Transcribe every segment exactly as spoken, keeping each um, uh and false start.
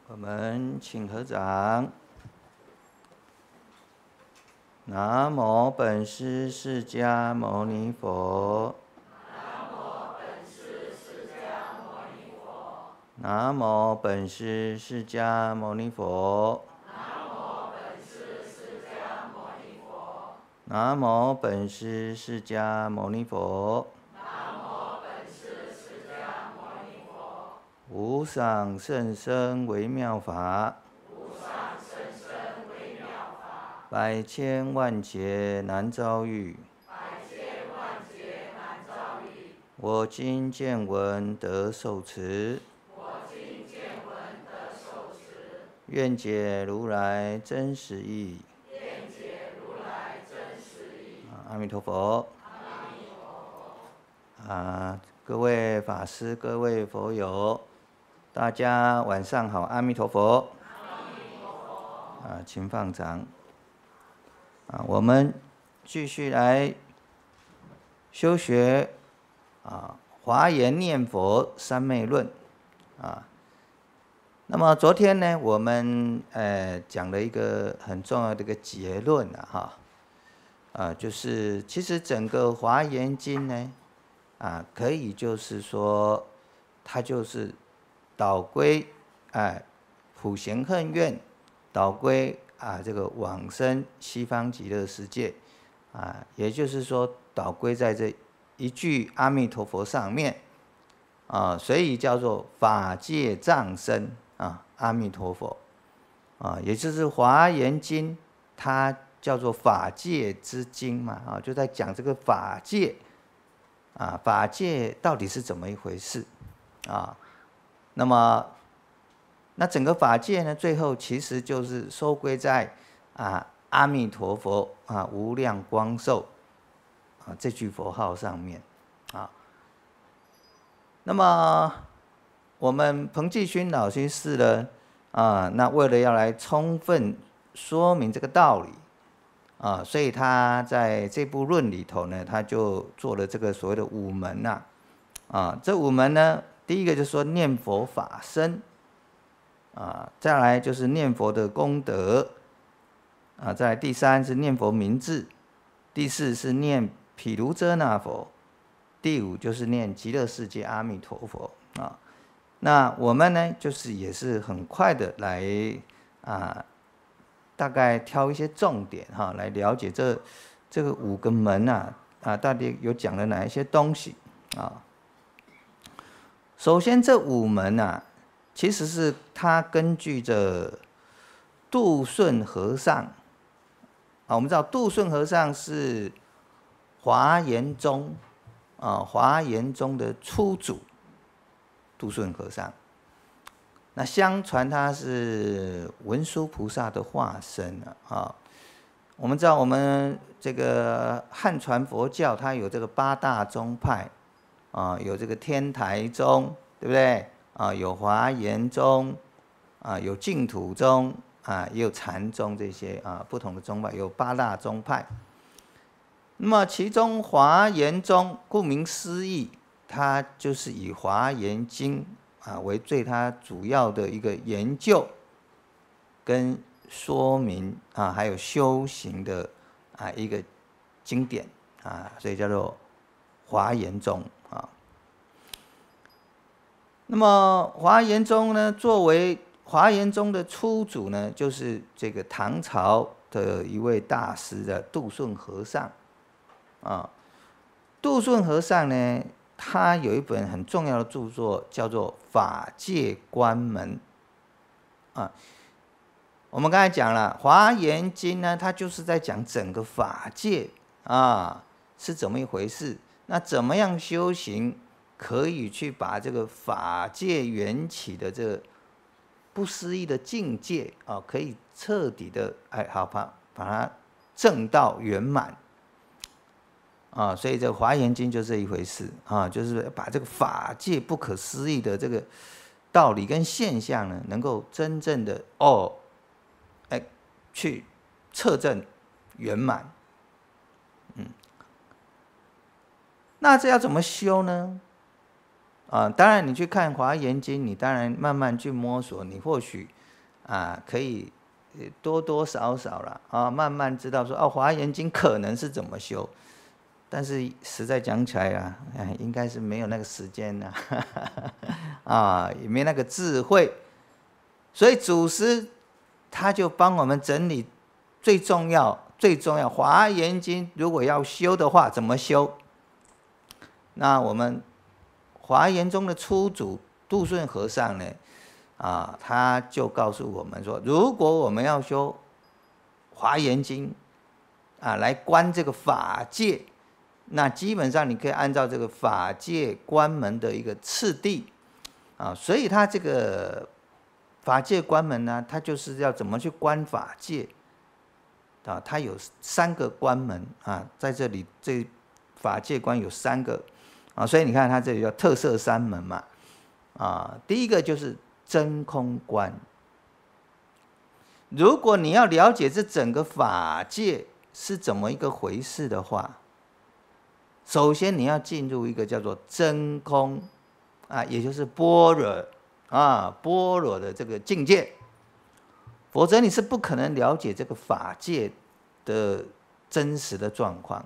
我们请合掌。南无本师释迦牟尼佛。 南无本师释迦牟尼佛。 南无本师释迦牟尼佛。 南无本师释迦牟尼佛。 南无本师释迦牟尼佛。 南无本师释迦牟尼佛。 无上甚深微妙法， 无上甚深微妙法， 百千万劫难遭遇。 百千万劫难遭遇。 我今见闻得受持， 我今见闻得受持， 愿解如来真实义。 愿解如来真实义。 阿弥陀佛。 阿弥陀佛。啊，各位法师、各位佛友，大家晚上好，阿弥陀佛。 阿弥陀佛。 啊，请放掌。啊，我们继续来修学啊《华严念佛三昧论》啊。那么昨天呢，我们呃讲了一个很重要的一个结论啊，哈，啊，就是其实整个《华严经》呢，啊，可以就是说，它就是导归哎普贤恨愿，导归啊这个往生西方极乐世界，啊，也就是说导归在这一句阿弥陀佛上面，啊，所以叫做法界藏身啊，阿弥陀佛，啊，也就是《华严经》，它叫做法界之经嘛，啊，就在讲这个法界，啊，法界到底是怎么一回事，啊，那么。那整个法界呢，最后其实就是收归在啊阿弥陀佛啊无量光寿啊这句佛号上面啊。那么我们彭继勋老居士呢啊，那为了要来充分说明这个道理啊，所以他在这部论里头呢，他就做了这个所谓的五门呐啊。这五门呢，第一个就是说念佛法身。啊，再来就是念佛的功德，啊，再来第三是念佛名字，第四是念毗卢遮那佛，第五就是念极乐世界阿弥陀佛啊。那我们呢，就是也是很快的来啊，大概挑一些重点哈、啊，来了解这这个五个门啊啊，到底有讲了哪一些东西啊？首先这五门啊。其实是他根据着杜顺和尚啊，我们知道杜顺和尚是华严宗啊，华严宗的初祖，杜顺和尚。那相传他是文殊菩萨的化身啊。我们知道我们这个汉传佛教，它有这个八大宗派啊，有这个天台宗，对不对？啊，有华严宗，啊，有净土宗，啊，也有禅宗这些啊不同的宗派，有八大宗派。那么其中华严宗，顾名思义，它就是以《华严经》啊为最它主要的一个研究跟说明啊，还有修行的啊一个经典啊，所以叫做华严宗啊。那么华严宗呢，作为华严宗的初祖呢，就是这个唐朝的一位大师的杜顺和尚啊。杜顺和尚呢，他有一本很重要的著作，叫做《法界观门》啊。我们刚才讲了，《华严经》呢，它就是在讲整个法界啊是怎么一回事，那怎么样修行？可以去把这个法界缘起的这个不思议的境界啊，可以彻底的哎好把把它证到圆满啊，所以这个《华严经》就这一回事啊，就是把这个法界不可思议的这个道理跟现象呢，能够真正的哦，哎去测证圆满，嗯，那这要怎么修呢？啊，当然你去看《华严经》，你当然慢慢去摸索，你或许啊，可以多多少少啦啊，慢慢知道说哦，《华严经》可能是怎么修，但是实在讲起来啊，哎，应该是没有那个时间呐，啊，也没那个智慧，所以祖师他就帮我们整理最重要、最重要，《华严经》如果要修的话，怎么修？那我们华严中的初祖杜顺和尚呢，啊，他就告诉我们说，如果我们要修华严经，啊，来观这个法界，那基本上你可以按照这个法界观门的一个次第，啊，所以他这个法界观门呢，他就是要怎么去观法界，啊，它有三个观门啊，在这里这法界观有三个。啊，所以你看，它这里叫特色三门嘛，啊，第一个就是真空观。如果你要了解这整个法界是怎么一个回事的话，首先你要进入一个叫做真空啊，也就是般若啊，般若的这个境界，否则你是不可能了解这个法界的真实的状况。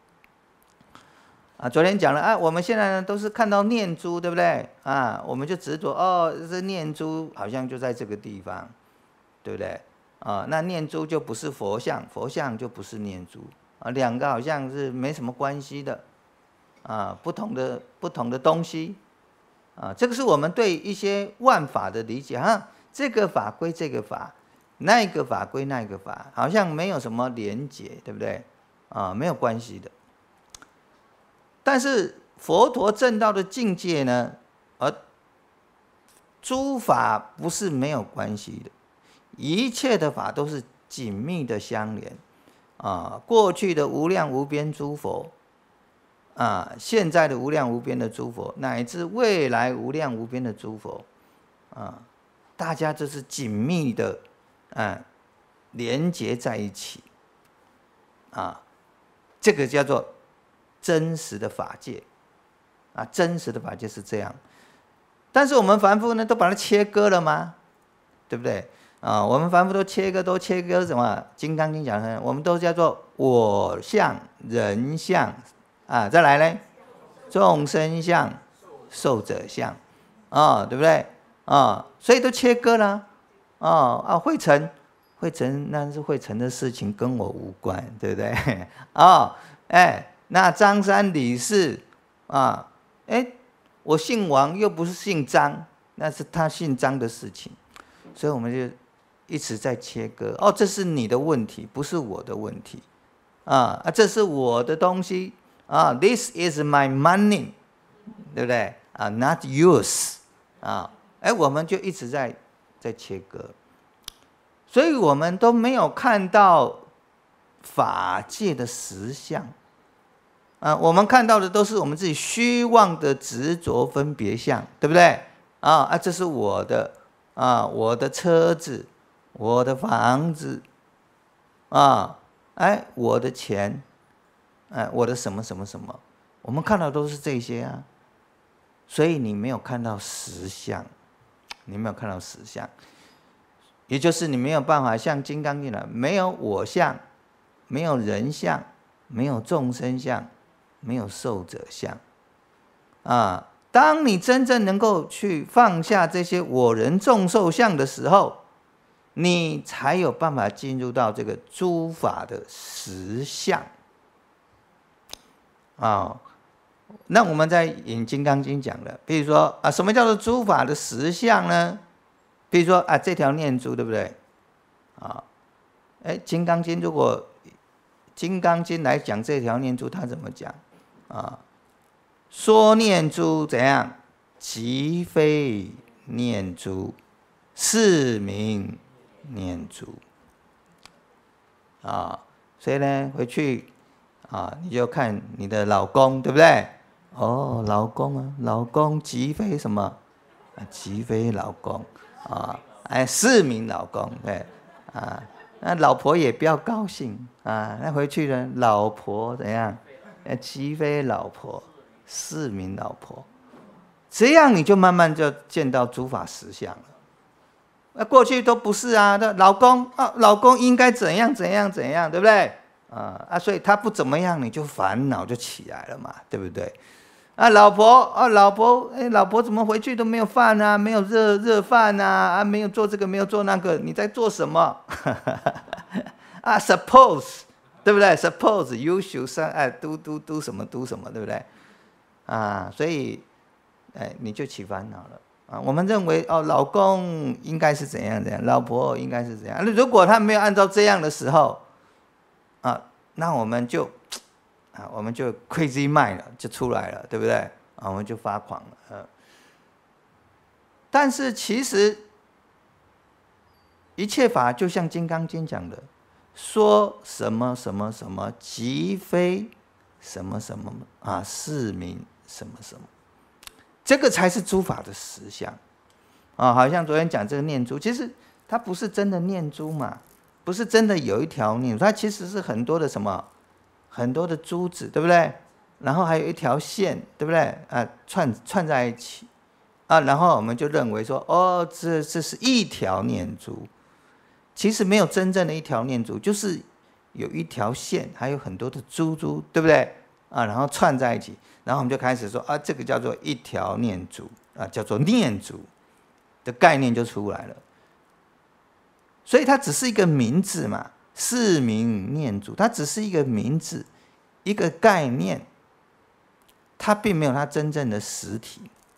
啊，昨天讲了啊，我们现在呢都是看到念珠，对不对？啊，我们就执着哦，这念珠好像就在这个地方，对不对？啊，那念珠就不是佛像，佛像就不是念珠啊，两个好像是没什么关系的啊，不同的不同的东西啊，这个是我们对一些万法的理解哈，这个法归这个法，那个法归那个法，好像没有什么连结，对不对？啊，没有关系的。但是佛陀证道的境界呢，而诸法不是没有关系的，一切的法都是紧密的相连啊。过去的无量无边诸佛啊，现在的无量无边的诸佛，乃至未来无量无边的诸佛啊，大家这是紧密的啊连结在一起啊，这个叫做真实的法界啊，真实的法界是这样，但是我们凡夫呢，都把它切割了吗？对不对啊？我们凡夫都切割，都切割什么？《金刚经》讲的，我们都叫做我相、人相啊，再来呢，众生相、寿者相啊，对不对啊？所以都切割了啊啊，会成会成，那是会成的事情，跟我无关，对不对啊？哎。那张三李四啊，哎，我姓王又不是姓张，那是他姓张的事情，所以我们就一直在切割。哦，这是你的问题，不是我的问题啊！啊，这是我的东西啊 ，This is my money， 对不对啊 ？Not yours 啊！哎，我们就一直在在切割，所以我们都没有看到法界的实相。啊，我们看到的都是我们自己虚妄的执着分别相，对不对？啊啊，这是我的啊，我的车子，我的房子，啊，哎，我的钱，哎，我的什么什么什么，我们看到都是这些啊。所以你没有看到实相，你没有看到实相，也就是你没有办法像《金刚经》了，没有我相，没有人相，没有众生相。没有寿者相啊！当你真正能够去放下这些我人众寿相的时候，你才有办法进入到这个诸法的实相啊。那我们在引《金刚经》讲的，比如说啊，什么叫做诸法的实相呢？比如说啊，这条念珠，对不对？啊，哎，《金刚经》如果《金刚经》来讲这条念珠，它怎么讲？啊，说念珠怎样？即非念珠，是名念珠。啊，所以呢，回去啊，你就看你的老公，对不对？哦，老公啊，老公即非什么？啊，即非老公啊，哎，是名老公，对啊。那老婆也不要高兴啊，那回去呢，老婆怎样？即非老婆，是名老婆，这样你就慢慢就见到诸法实相了。 那过去都不是啊，那老公啊，老公应该怎样怎样怎样，对不对？啊啊，所以他不怎么样，你就烦恼就起来了嘛，对不对？啊，老婆啊，老婆，哎，老婆怎么回去都没有饭啊，没有热热饭啊，啊，没有做这个，没有做那个，你在做什么？啊 ，suppose， 对不对 ？suppose you should 上哎，do do do 什么 do 什么，对不对？啊，所以，哎，你就起烦恼了啊。我们认为哦，老公应该是怎样怎样，老婆应该是怎样。如果他没有按照这样的时候，啊，那我们就。啊，我们就 crazy mind 了，就出来了，对不对？啊，我们就发狂了。呃，但是其实一切法就像《金刚经》讲的，说什么什么什么，即非什么什么啊，是名什么什么，这个才是诸法的实相。啊，好像昨天讲这个念珠，其实它不是真的念珠嘛，不是真的有一条念珠，它其实是很多的什么？很多的珠子，对不对？然后还有一条线，对不对？啊，串串在一起，啊，然后我们就认为说，哦，这这是一条念珠，其实没有真正的一条念珠，就是有一条线，还有很多的珠珠，对不对？啊，然后串在一起，然后我们就开始说，啊，这个叫做一条念珠，啊，叫做念珠的概念就出来了。所以它只是一个名字嘛。是名念珠，它只是一个名字，一个概念，它并没有它真正的实体。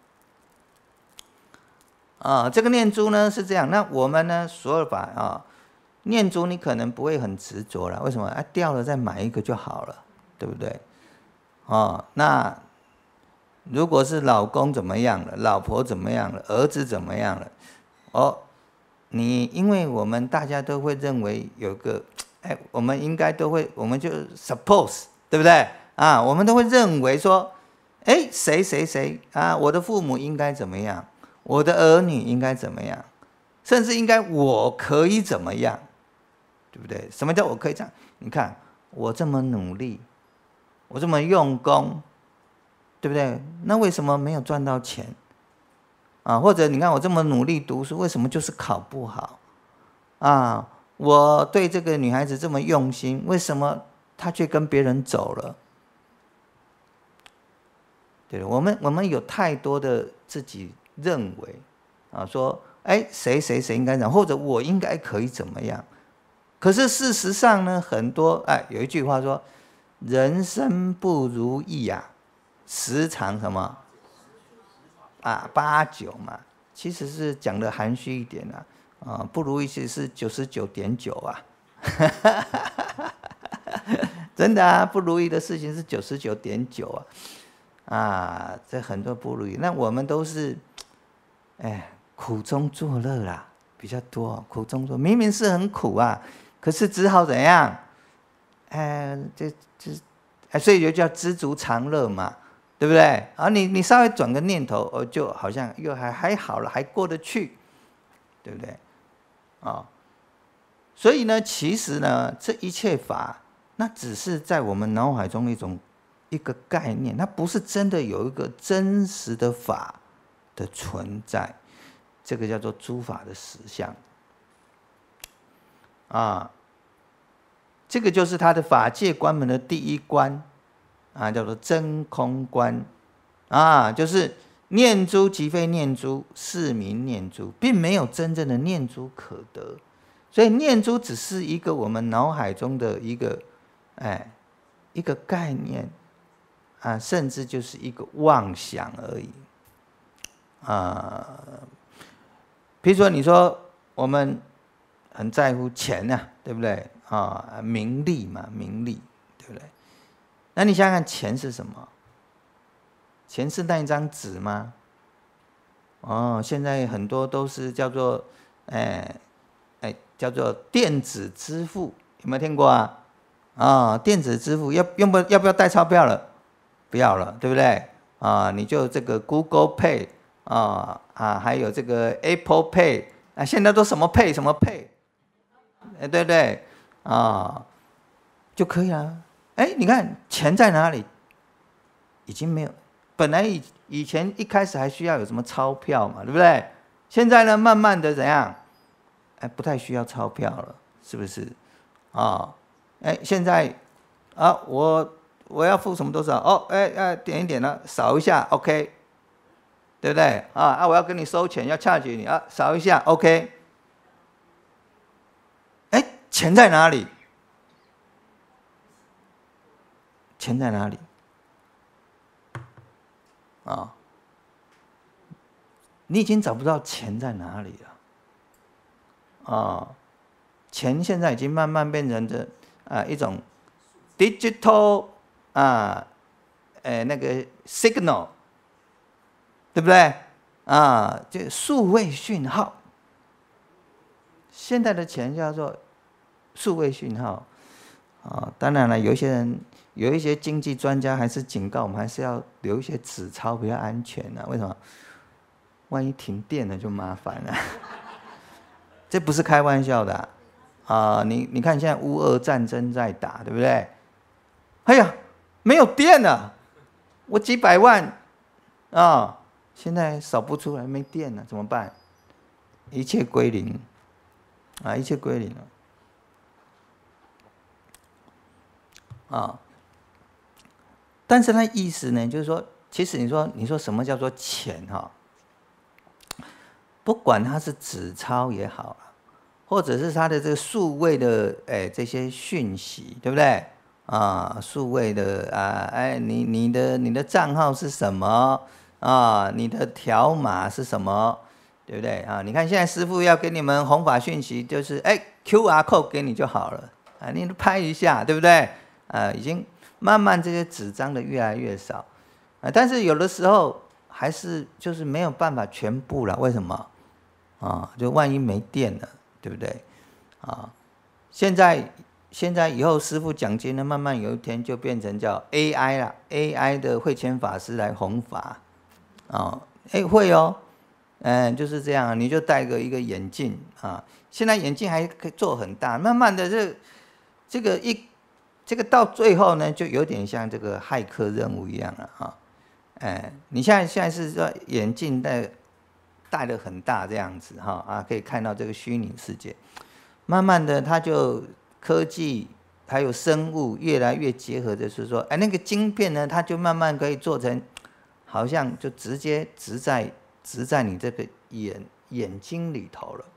啊，这个念珠呢是这样，那我们呢，所有法啊，念珠你可能不会很执着了，为什么？啊，掉了再买一个就好了，对不对？哦，那如果是老公怎么样了，老婆怎么样了，儿子怎么样了，哦。你因为我们大家都会认为有个，哎，我们应该都会，我们就 suppose， 对不对啊？我们都会认为说，哎，谁谁谁啊，我的父母应该怎么样，我的儿女应该怎么样，甚至应该我可以怎么样，对不对？什么叫我可以这样？你看我这么努力，我这么用功，对不对？那为什么没有赚到钱？啊，或者你看我这么努力读书，为什么就是考不好？啊，我对这个女孩子这么用心，为什么她却跟别人走了？对，我们我们有太多的自己认为啊，说哎谁谁谁应该这样，或者我应该可以怎么样？可是事实上呢，很多哎有一句话说，人生不如意啊，时常什么？啊，八九嘛，其实是讲的含蓄一点啊，啊，不如意其实是九十九点九啊，真的啊，不如意的事情是九十九点九啊，啊，这很多不如意，那我们都是，哎，苦中作乐啦，比较多，苦中作，明明是很苦啊，可是只好怎样，哎，这这，哎，所以就叫知足常乐嘛。对不对？啊，你你稍微转个念头，哦，就好像又还还好了，还过得去，对不对？啊、哦，所以呢，其实呢，这一切法，那只是在我们脑海中一种一个概念，它不是真的有一个真实的法的存在，这个叫做诸法的实相。啊，这个就是他的法界观门的第一关。啊，叫做真空观，啊，就是念珠即非念珠，是名念珠，并没有真正的念珠可得，所以念珠只是一个我们脑海中的一个，哎，一个概念，啊，甚至就是一个妄想而已，啊，比如说你说我们很在乎钱啊，对不对？啊，名利嘛，名利，对不对？那你想想看，钱是什么？钱是那一张纸吗？哦，现在很多都是叫做，哎，哎，叫做电子支付，有没有听过啊？啊、哦，电子支付要用不要不要带钞票了？不要了，对不对？啊，你就这个 Google Pay 啊啊，还有这个 Apple Pay 啊，现在都什么 Pay 什么 Pay， 哎，对不对？啊，就可以了。哎，你看钱在哪里？已经没有，本来以以前一开始还需要有什么钞票嘛，对不对？现在呢，慢慢的怎样？ 哎，不太需要钞票了，是不是？啊，哎，现在啊，我我要付什么多少？哦，哎哎，点一点了，扫一下 ，OK， 对不对？啊啊，我要跟你收钱，要charge你啊，扫一下 ，OK。哎，钱在哪里？钱在哪里？啊，你已经找不到钱在哪里了。啊，钱现在已经慢慢变成的啊一种 digital 啊，呃那个 signal， 对不对？啊，这数位讯号。现在的钱叫做数位讯号。啊，当然了，有一些人，有一些经济专家还是警告我们，还是要留一些纸钞比较安全啊。为什么？万一停电了就麻烦了。这不是开玩笑的啊！啊你你看现在乌俄战争在打，对不对？哎呀，没有电了，我几百万啊，现在扫不出来，没电了，怎么办？一切归零啊，一切归零了。啊，但是它意思呢，就是说，其实你说，你说什么叫做钱哈？不管它是纸钞也好，或者是它的这个数位的哎这些讯息，对不对？啊，数位的啊，哎，你你的你的账号是什么啊？你的条码是什么？对不对啊？你看现在师父要给你们弘法讯息，就是哎 Q R code 给你就好了啊，你拍一下，对不对？啊，已经慢慢这些纸张的越来越少，啊，但是有的时候还是就是没有办法全部了。为什么？啊，就万一没电了，对不对？啊，现在现在以后师父讲经呢，慢慢有一天就变成叫 A I 啦 ，A I 的慧谦法师来弘法，啊，哎会哦，嗯，就是这样，你就戴个一个眼镜啊，现在眼镜还可以做很大，慢慢的这这个一。这个到最后呢，就有点像这个骇客任务一样了啊！哎，你现在现在是说眼镜戴戴得很大这样子哈啊，可以看到这个虚拟世界。慢慢的，它就科技还有生物越来越结合，就是说，哎，那个晶片呢，它就慢慢可以做成，好像就直接植在植在你这个眼眼睛里头了。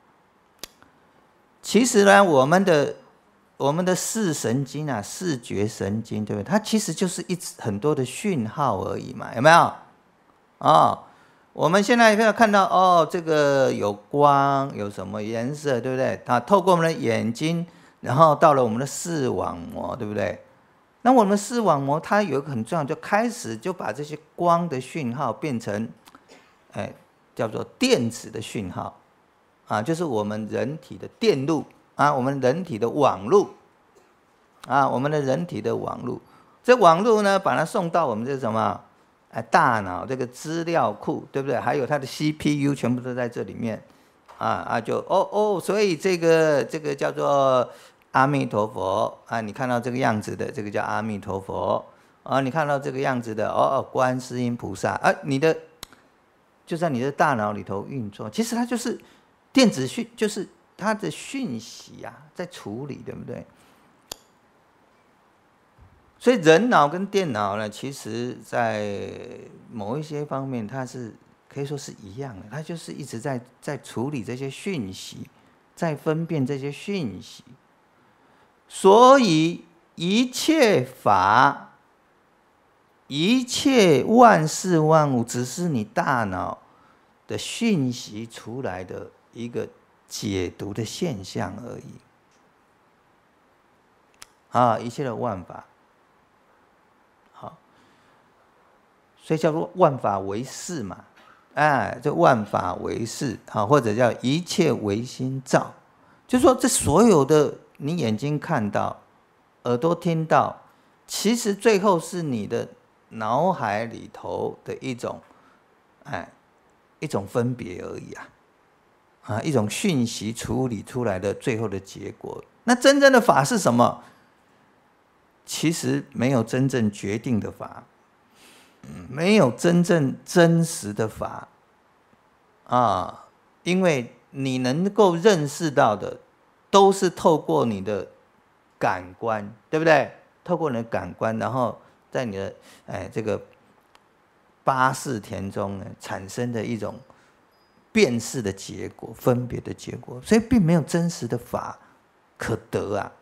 其实呢，我们的。我们的视神经啊，视觉神经，对不对？它其实就是一很多的讯号而已嘛，有没有？哦，我们现在可以看到，哦，这个有光，有什么颜色，对不对？它透过我们的眼睛，然后到了我们的视网膜，对不对？那我们的视网膜它有一个很重要，就开始就把这些光的讯号变成，哎，叫做电子的讯号，啊，就是我们人体的电路。啊，我们人体的网路，啊，我们的人体的网路，这网路呢，把它送到我们这什么，哎，大脑这个资料库，对不对？还有它的 C P U 全部都在这里面，啊啊，就哦哦，所以这个这个叫做阿弥陀佛啊，你看到这个样子的，这个叫阿弥陀佛啊，你看到这个样子的，哦哦，观世音菩萨，啊，你的就在你的大脑里头运作，其实它就是电子讯，就是。它的讯息啊，在处理，对不对？所以人脑跟电脑呢，其实在某一些方面，它是可以说是一样的，它就是一直在在处理这些讯息，在分辨这些讯息。所以一切法、一切万事万物，只是你大脑的讯息出来的一个。解读的现象而已，啊，一切的万法，好，所以叫做万法唯识嘛，哎，这万法唯识啊，或者叫一切唯心造，就是说这所有的你眼睛看到、耳朵听到，其实最后是你的脑海里头的一种，哎，一种分别而已啊。啊，一种讯息处理出来的最后的结果。那真正的法是什么？其实没有真正决定的法，没有真正真实的法啊，因为你能够认识到的，都是透过你的感官，对不对？透过你的感官，然后在你的哎这个八识田中呢，产生的一种辨识的结果、分别的结果，所以并没有真实的法可得啊。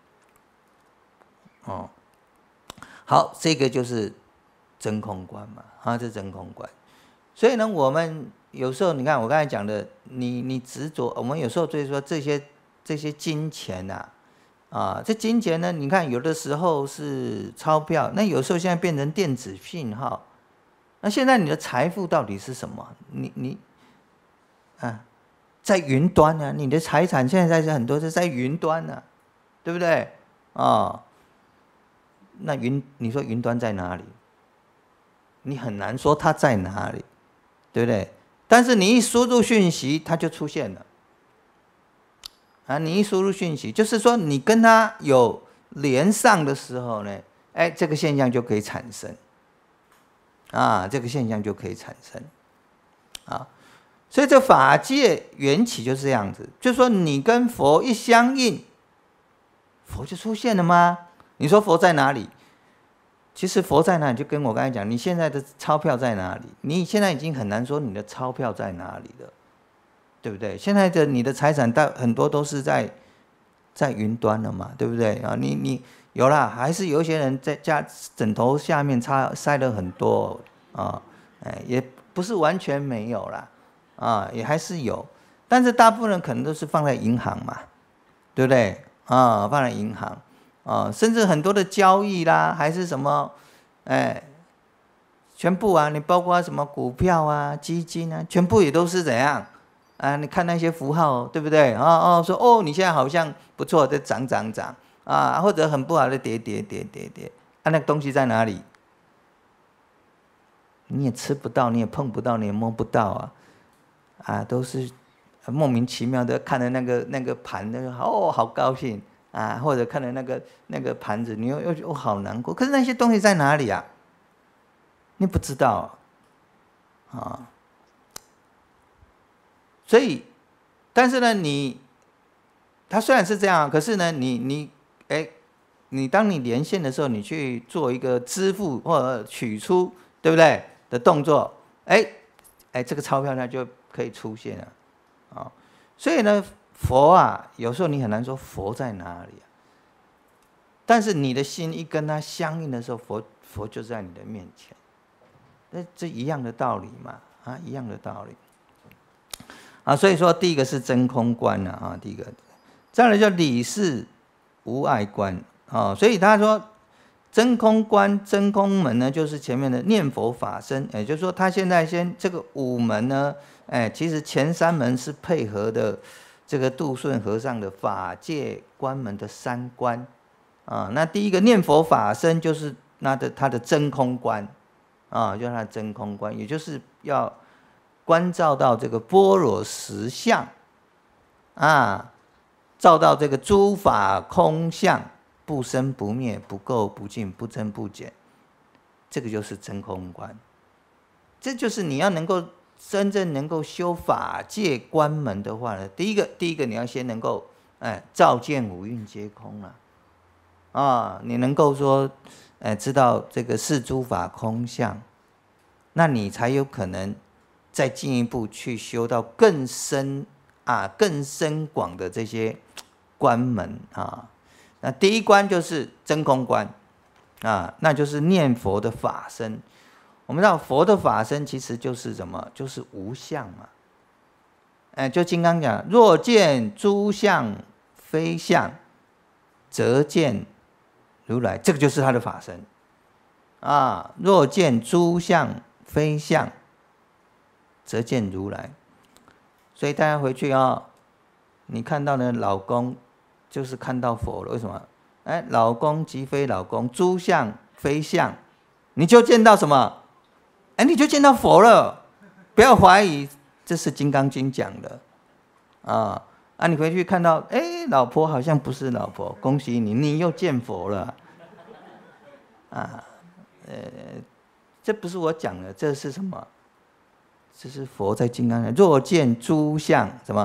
哦，好，这个就是真空观嘛，啊，这真空观。所以呢，我们有时候你看我刚才讲的，你你执着，我们有时候就是说这些这些金钱呐、啊，啊，这金钱呢，你看有的时候是钞票，那有时候现在变成电子讯号。那现在你的财富到底是什么？你你啊，在云端啊，你的财产现在是很多是在云端啊，对不对？啊，那云你说云端在哪里？你很难说它在哪里，对不对？但是你一输入讯息，它就出现了。啊，你一输入讯息，就是说你跟它有连上的时候呢，哎，这个现象就可以产生。啊，这个现象就可以产生。啊，所以这法界缘起就是这样子，就是说你跟佛一相应，佛就出现了吗？你说佛在哪里？其实佛在哪里，就跟我刚才讲，你现在的钞票在哪里？你现在已经很难说你的钞票在哪里了，对不对？现在的你的财产大很多都是在在云端了嘛，对不对啊？你你有啦，还是有一些人在家枕头下面插塞了很多啊，哎，也不是完全没有啦，啊，也还是有，但是大部分人可能都是放在银行嘛，对不对？啊，放在银行。啊，甚至很多的交易啦，还是什么，哎，全部啊，你包括什么股票啊、基金啊，全部也都是怎样啊？你看那些符号，对不对？哦哦，说哦，你现在好像不错，在涨涨涨啊，或者很不好的跌跌跌跌跌，啊，那个东西在哪里？你也吃不到，你也碰不到，你也摸不到啊，啊，都是莫名其妙的看着那个那个盘，那个哦，好高兴。啊，或者看了那个那个盘子，你又又又好难过。可是那些东西在哪里啊？你不知道啊。啊所以，但是呢，你它虽然是这样，可是呢，你你哎，你当你连线的时候，你去做一个支付或者取出，对不对的动作？哎哎，这个钞票它就可以出现了啊。所以呢。佛啊，有时候你很难说佛在哪里啊，但是你的心一跟他相应的时候，佛佛就在你的面前，那这一样的道理嘛，啊，一样的道理，啊，所以说第一个是真空观啊，第一个，再来叫理事无碍观啊，所以他说真空观、真空门呢，就是前面的念佛法身，也就是说他现在先这个五门呢，哎，其实前三门是配合的。这个度顺和尚的法界观门的三观啊，那第一个念佛法身就是他的他的真空观啊，就是他的真空观，也就是要关照到这个般若实相啊，照到这个诸法空相，不生不灭，不垢不净，不增不减，这个就是真空观，这就是你要能够。真正能够修法界观门的话呢，第一个，第一个你要先能够，哎，照见五蕴皆空啊，啊，你能够说，哎，知道这个是诸法空相，那你才有可能再进一步去修到更深啊、更深广的这些观门啊。那第一关就是真空观啊，那就是念佛的法身。我们知道佛的法身其实就是什么？就是无相嘛。哎，就金刚讲，若见诸相非相，则见如来。这个就是他的法身啊。若见诸相非相，则见如来。所以大家回去啊、哦，你看到的老公就是看到佛了。为什么？哎，老公即非老公，诸相非相，你就见到什么？哎，你就见到佛了，不要怀疑，这是《金刚经》讲的，啊啊！你回去看到，哎，老婆好像不是老婆，恭喜你，你又见佛了，啊，呃，这不是我讲的，这是什么？这是佛在《金刚经》，若见诸相什么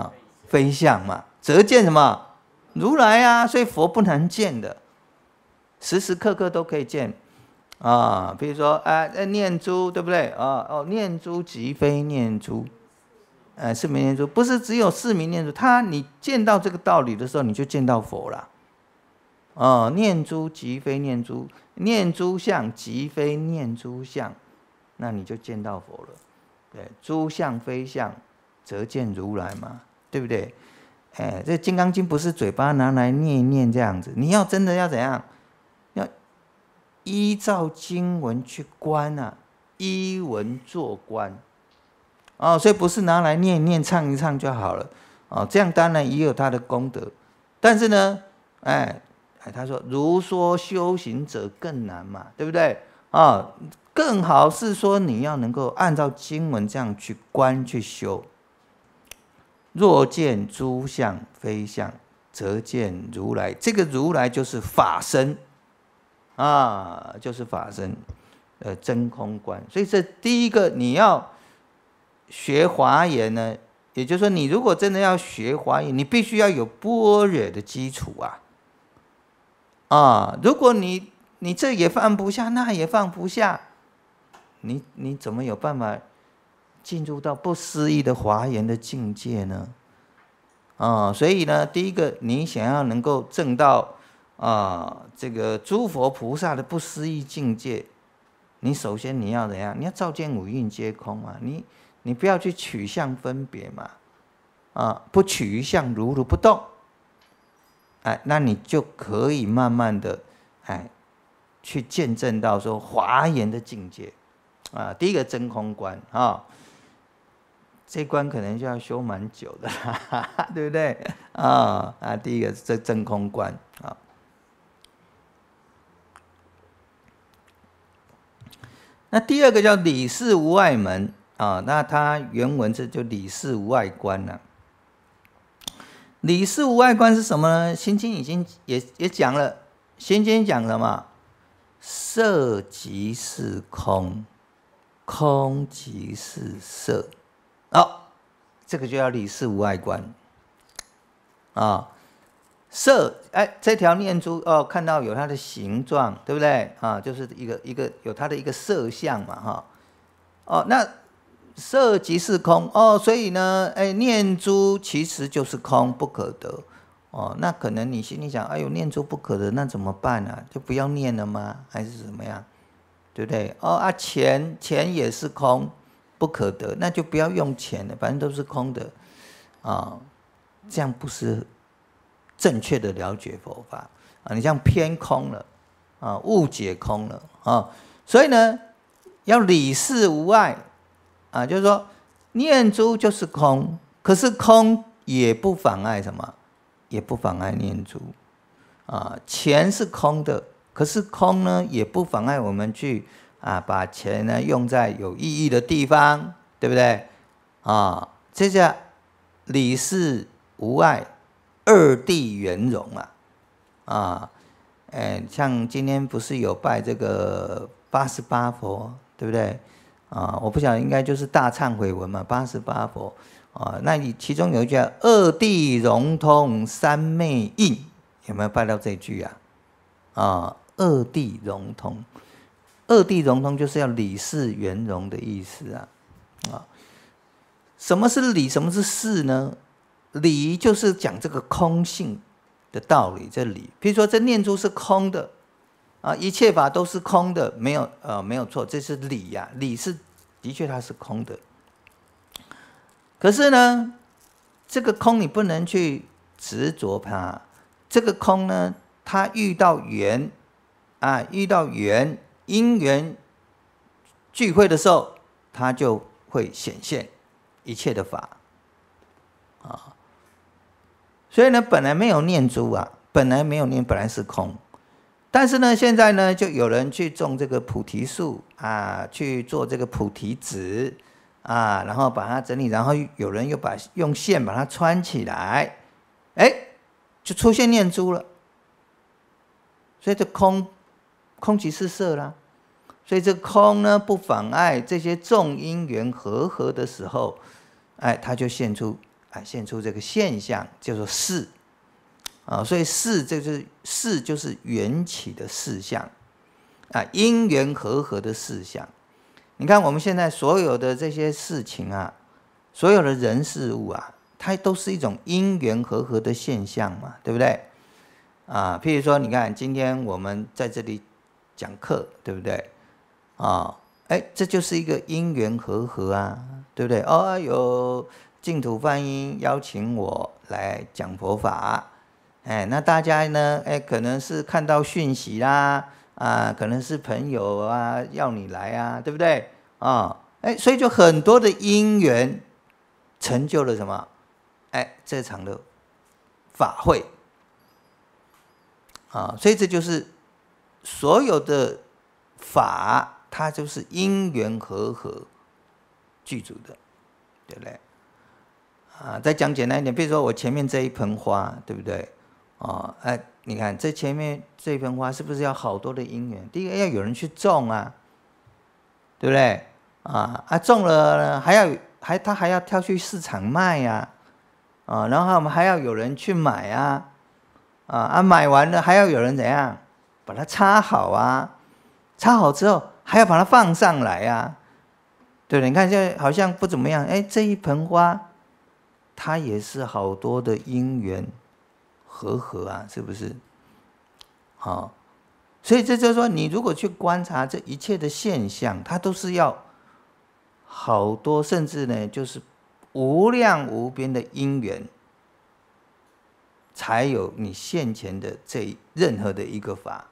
非相嘛，则见什么？如来啊，所以佛不难见的，时时刻刻都可以见啊。比如说啊，念珠，对不对？啊哦，念珠即非念珠，呃，四明念珠不是只有四明念珠，他你见到这个道理的时候，你就见到佛了。哦，念珠即非念珠，念珠相即非念珠相，那你就见到佛了。对，诸相非相，则见如来嘛，对不对？哎，这《金刚经》不是嘴巴拿来念一念这样子，你要真的要怎样？要依照经文去观啊，依文做观。哦，所以不是拿来念一念、唱一唱就好了。哦，这样当然也有它的功德，但是呢，哎。哎，他说：“如说修行者更难嘛，对不对？啊，更好是说你要能够按照经文这样去观去修。若见诸相非相，则见如来。这个如来就是法身啊，就是法身，呃，真空观。所以这第一个你要学华严呢，也就是说，你如果真的要学华严，你必须要有般若的基础啊。”啊，如果你你这也放不下，那也放不下，你你怎么有办法进入到不思议的华严的境界呢？啊，所以呢，第一个，你想要能够证到啊这个诸佛菩萨的不思议境界，你首先你要怎样？你要照见五蕴皆空啊，你你不要去取相分别嘛，啊，不取一相，如如不动。哎，那你就可以慢慢的，哎，去见证到说华严的境界，啊，第一个真空观啊，这关可能就要修蛮久的啦，对不对？啊啊，第一个这真空观啊，那第二个叫理事无碍门啊，那它原文是就理事无碍观了、啊。理事无碍观是什么呢？心经已经也也讲了，心经讲什么？色即是空，空即是色。哦，这个就叫理事无碍观啊。色，哎，这条念珠哦，看到有它的形状，对不对啊？就是一个一个有它的一个色相嘛，哈。哦，那。色即是空哦，所以呢，哎，念珠其实就是空，不可得哦。那可能你心里想，哎呦，念珠不可得，那怎么办啊？就不要念了吗？还是怎么样？对不对？哦啊，钱钱也是空，不可得，那就不要用钱了，反正都是空的啊、哦。这样不是正确的了解佛法啊，你这样偏空了啊，误解空了啊。所以呢，要理事无碍。啊，就是说，念珠就是空，可是空也不妨碍什么，也不妨碍念珠。啊，钱是空的，可是空呢也不妨碍我们去啊把钱呢用在有意义的地方，对不对？啊，这叫理事无碍，二谛圆融啊。啊，哎，像今天不是有拜这个八十八佛，对不对？啊，我不晓得，应该就是大忏悔文嘛，八十八佛啊。那你其中有一句“二谛融通三昧印”，有没有拜到这句啊？啊，二谛融通，二谛融通就是要理事圆融的意思啊。啊，什么是理？什么是事呢？理就是讲这个空性的道理，这理。比如说，这念珠是空的。啊，一切法都是空的，没有呃没有错，这是理呀、啊，理是的确它是空的。可是呢，这个空你不能去执着它，这个空呢，它遇到缘啊，遇到缘因缘聚会的时候，它就会显现一切的法啊。所以呢，本来没有念珠啊，本来没有念，本来是空。但是呢，现在呢，就有人去种这个菩提树啊，去做这个菩提子啊，然后把它整理，然后有人又把用线把它穿起来，哎，就出现念珠了。所以这空空即是色啦，所以这空呢不妨碍这些众因缘和合的时候，哎，它就现出啊现出这个现象，叫做事啊。所以事这就是事，就是缘起的事项啊，因缘和合的事项。你看我们现在所有的这些事情啊，所有的人事物啊，它都是一种因缘和合的现象嘛，对不对？啊，譬如说，你看今天我们在这里讲课，对不对？啊，哎，这就是一个因缘和合啊，对不对？哦，有净土梵音邀请我来讲佛法，哎，那大家呢，哎，可能是看到讯息啦，啊，可能是朋友啊要你来啊，对不对？啊，哎，所以就很多的因缘成就了什么？哎，这场的法会。啊，所以这就是所有的法，它就是因缘和合具足的，对不对？啊，再讲简单一点，比如说我前面这一盆花，对不对？哦，哎，你看这前面这一盆花是不是要好多的因缘？第一个要有人去种啊，对不对？啊啊，种了呢，还要还他还要挑去市场卖呀，啊，然后我们还要有人去买啊。啊啊！买完了还要有人怎样把它插好啊？插好之后还要把它放上来啊，对不对？你看现在好像不怎么样，哎，这一盆花它也是好多的因缘和合啊，是不是？好、哦，所以这就是说，你如果去观察这一切的现象，它都是要好多，甚至呢，就是无量无边的因缘。才有你现前的这任何的一个法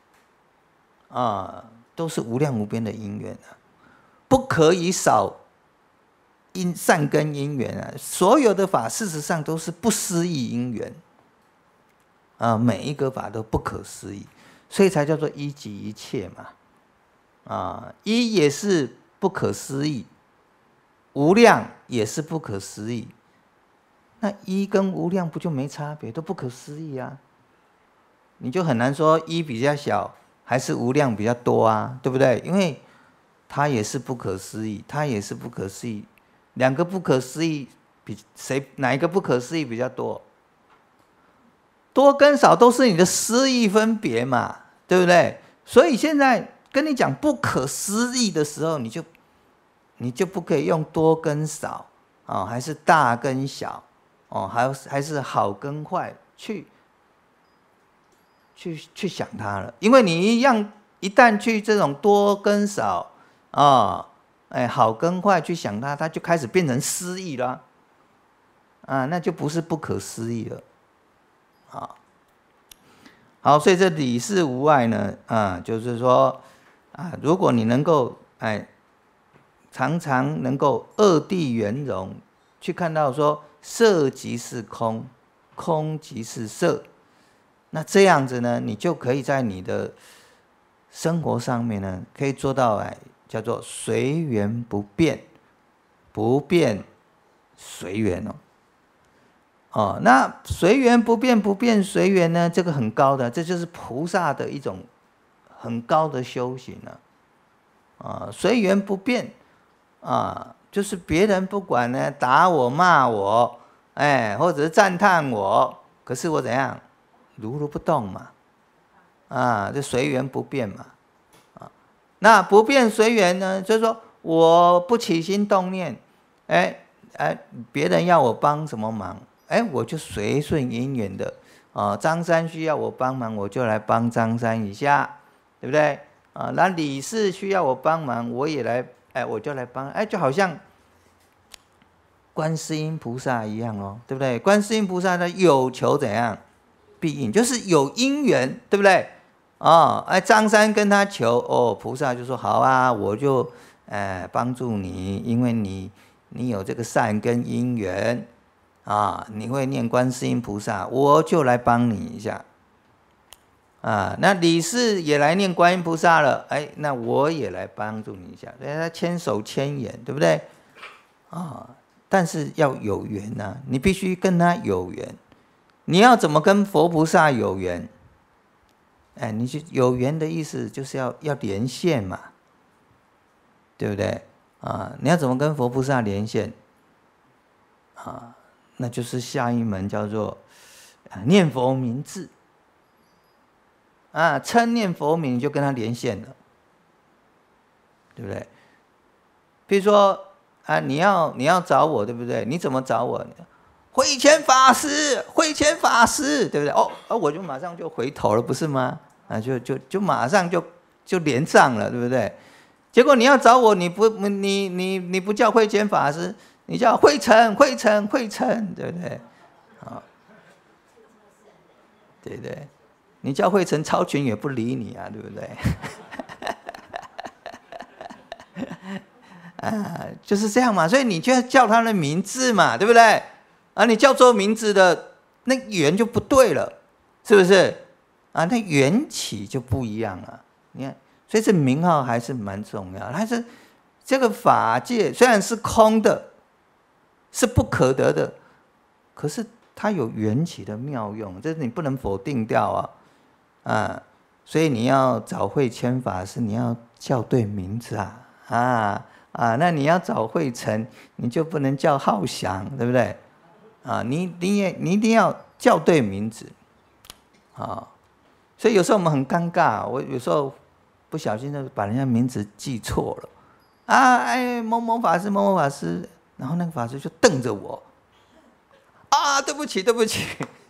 啊，都是无量无边的因缘啊，不可以少因善根因缘啊。所有的法事实上都是不思议因缘啊，每一个法都不可思议，所以才叫做一即一切嘛。啊，一也是不可思议，无量也是不可思议。那一跟无量不就没差别，都不可思议啊！你就很难说一比较小还是无量比较多啊，对不对？因为它也是不可思议，它也是不可思议，两个不可思议比谁哪一个不可思议比较多？多跟少都是你的思义分别嘛，对不对？所以现在跟你讲不可思议的时候，你就你就不可以用多跟少啊、哦，还是大跟小。哦，还还是好跟坏，去去去想它了，因为你一样一旦去这种多跟少啊、哦，哎，好跟坏去想它，它就开始变成思议了，啊，那就不是不可思议了，啊，好，所以这理事无碍呢，啊，就是说啊，如果你能够哎，常常能够二谛圆融，去看到说。色即是空，空即是色，那这样子呢，你就可以在你的生活上面呢，可以做到哎，叫做随缘不变，不变随缘哦。哦，那随缘不变，不变随缘呢，这个很高的，这就是菩萨的一种很高的修行了。啊，随缘不变，啊。就是别人不管呢，打我骂我，哎，或者是赞叹我，可是我怎样，如如不动嘛，啊，就随缘不变嘛，啊，那不变随缘呢，就是说我不起心动念，哎哎，别人要我帮什么忙，哎，我就随顺因缘的，啊，张三需要我帮忙，我就来帮张三一下，对不对？啊，那李四需要我帮忙，我也来。哎，我就来帮，哎，就好像观世音菩萨一样哦，对不对？观世音菩萨呢，有求怎样必应，就是有因缘，对不对？哦，哎，张三跟他求，哦，菩萨就说好啊，我就哎帮助你，因为你你有这个善根因缘啊，你会念观世音菩萨，我就来帮你一下。啊，那李氏也来念观音菩萨了，哎，那我也来帮助你一下，所以他牵手牵眼，对不对？啊，但是要有缘呐、啊，你必须跟他有缘。你要怎么跟佛菩萨有缘？哎，你就有缘的意思就是要要连线嘛，对不对？啊，你要怎么跟佛菩萨连线？啊， 那就是下一门叫做念佛名字啊，称念佛名你就跟他连线了，对不对？比如说啊，你要你要找我，对不对？你怎么找我？慧谦法师，慧谦法师，对不对？哦，哦，我就马上就回头了，不是吗？啊，就就就马上就就连上了，对不对？结果你要找我，你不你你你不叫慧谦法师，你叫慧成，慧成，慧成，对不对？啊，对不对？你叫慧成，超群也不理你啊，对不对？啊，就是这样嘛，所以你就要叫他的名字嘛，对不对？啊，你叫错名字的，那缘就不对了，是不是？啊，那缘起就不一样了。你看，所以这名号还是蛮重要的。还是这个法界虽然是空的，是不可得的，可是它有缘起的妙用，这你不能否定掉啊。啊，所以你要找慧谦法师，你要叫对名字啊，啊啊，那你要找慧成，你就不能叫浩翔，对不对？啊，你你也你一定要叫对名字，啊，所以有时候我们很尴尬，我有时候不小心就把人家名字记错了，啊，哎，某某法师，某某法师，然后那个法师就瞪着我，啊，对不起，对不起。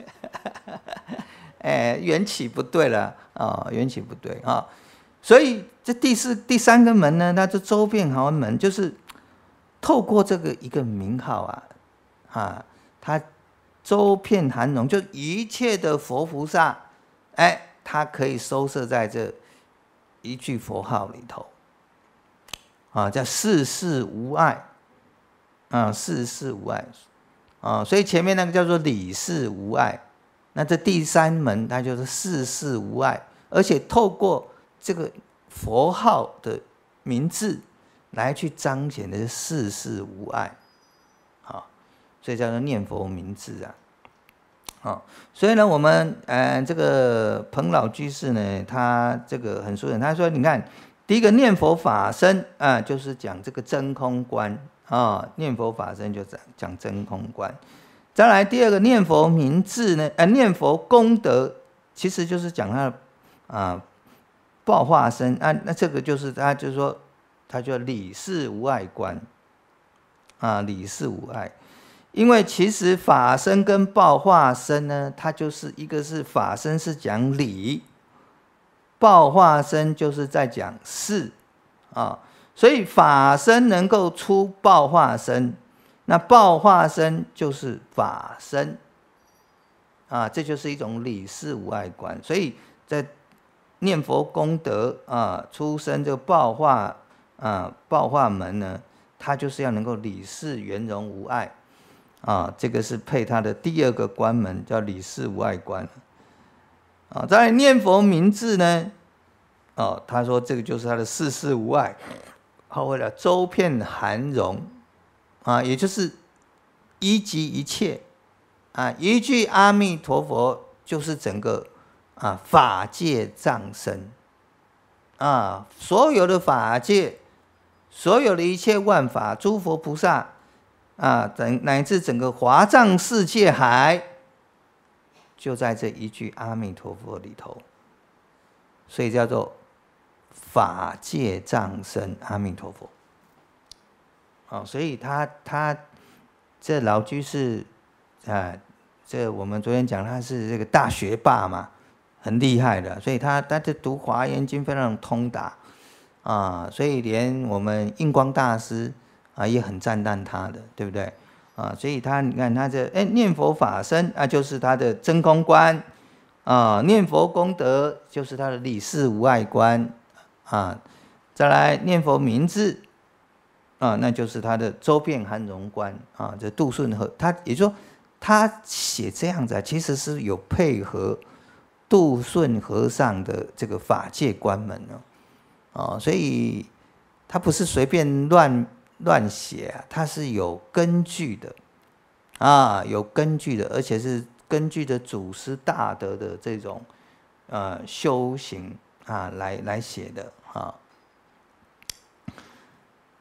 哎，缘起不对了啊、哦，缘起不对啊、哦，所以这第四、第三个门呢，它是周遍豪门，就是透过这个一个名号啊，啊，它周遍含容，就一切的佛菩萨，哎，它可以收摄在这一句佛号里头，啊，叫世世无碍，啊，世世无碍，啊，所以前面那个叫做理事无碍。那这第三门，它就是世世无碍，而且透过这个佛号的名字来去彰显的是世世无碍，好，所以叫做念佛名字啊，好，所以呢，我们呃这个彭老居士呢，他这个很说人，他说，你看第一个念佛法身啊，就是讲这个真空观啊，念佛法身就讲讲真空观。再来第二个念佛名字呢，呃，念佛功德，其实就是讲他的啊报化身啊，那这个就是他就是说，他叫理事无碍观啊，理事无碍，因为其实法身跟报化身呢，它就是一个是法身是讲理，报化身就是在讲事啊，所以法身能够出报化身。那报化身就是法身啊，这就是一种理事无碍观。所以在念佛功德啊，出生这个报化啊，报化门呢，它就是要能够理事圆融无碍啊，这个是配它的第二个关门，叫理事无碍观啊。再来念佛名字呢，哦，他说这个就是他的世事无碍，好，为了周遍含容。啊，也就是一即一切啊，一句阿弥陀佛就是整个啊法界藏身啊，所有的法界，所有的一切万法，诸佛菩萨啊，整乃至整个华藏世界海，就在这一句阿弥陀佛里头，所以叫做法界藏身阿弥陀佛。哦，所以他他这老居士啊，这我们昨天讲他是这个大学霸嘛，很厉害的，所以他他这读华严经非常通达啊，所以连我们印光大师啊也很赞叹他的，对不对啊？所以他你看他这哎念佛法身啊，就是他的真空观啊，念佛功德就是他的理事无碍观啊，再来念佛名字。啊，那就是他的周遍含容观啊，这度顺和，他也就是说他写这样子啊，其实是有配合度顺和尚的这个法界观门哦，啊，所以他不是随便乱乱写啊，他是有根据的啊，有根据的，而且是根据的祖师大德的这种呃修行啊来来写的啊。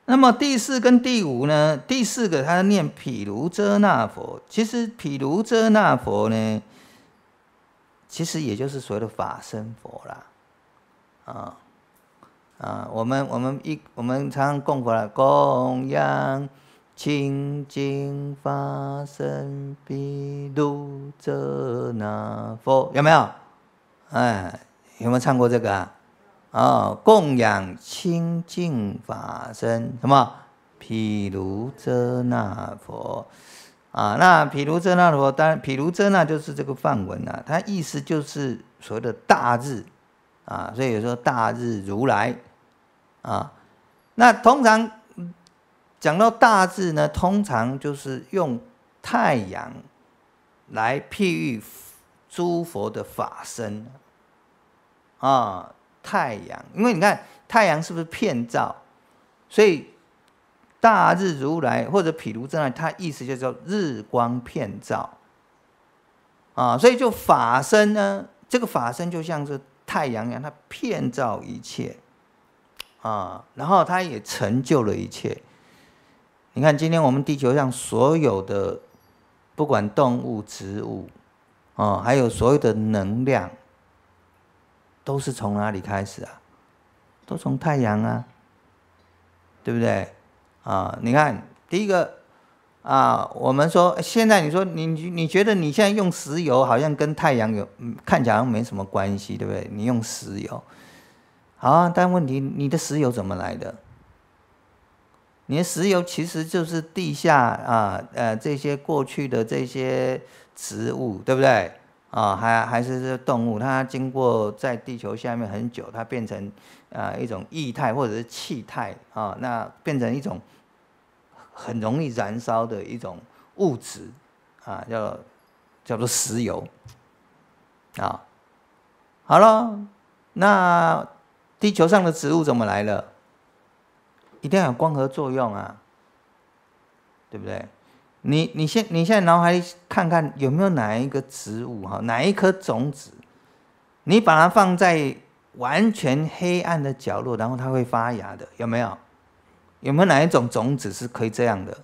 那么第四跟第五呢？第四个他念毗卢遮那佛，其实毗卢遮那佛呢，其实也就是所谓的法身佛啦，啊啊，我们我们一我们常常供佛了，供养清净法身毗卢遮那佛，有没有？哎，有没有唱过这个啊？哦，供养清净法身什么？毗卢遮那佛啊，那毗卢遮那佛，当然毗卢遮那就是这个梵文啊，它意思就是所谓的大日啊，所以有时候大日如来啊。那通常讲到大日呢，通常就是用太阳来譬喻诸佛的法身啊。太阳，因为你看太阳是不是遍照，所以大日如来或者毗卢遮那，它意思就叫日光遍照啊，所以就法身呢，这个法身就像是太阳一样，它遍照一切啊，然后它也成就了一切。你看今天我们地球上所有的，不管动物、植物啊，还有所有的能量，都是从哪里开始啊？都从太阳啊，对不对？啊，你看第一个啊，我们说现在你说你你觉得你现在用石油好像跟太阳有看起来好像没什么关系，对不对？你用石油，好啊，但问题你的石油怎么来的？你的石油其实就是地下啊呃这些过去的这些植物，对不对？啊，还还是这动物，它经过在地球下面很久，它变成啊、呃、一种液态或者是气态啊，那变成一种很容易燃烧的一种物质啊，叫叫做石油啊。好了，那地球上的植物怎么来了？一定要有光合作用啊，对不对？你你现你现在脑海里看看有没有哪一个植物哈，哪一颗种子，你把它放在完全黑暗的角落，然后它会发芽的，有没有？有没有哪一种种子是可以这样的？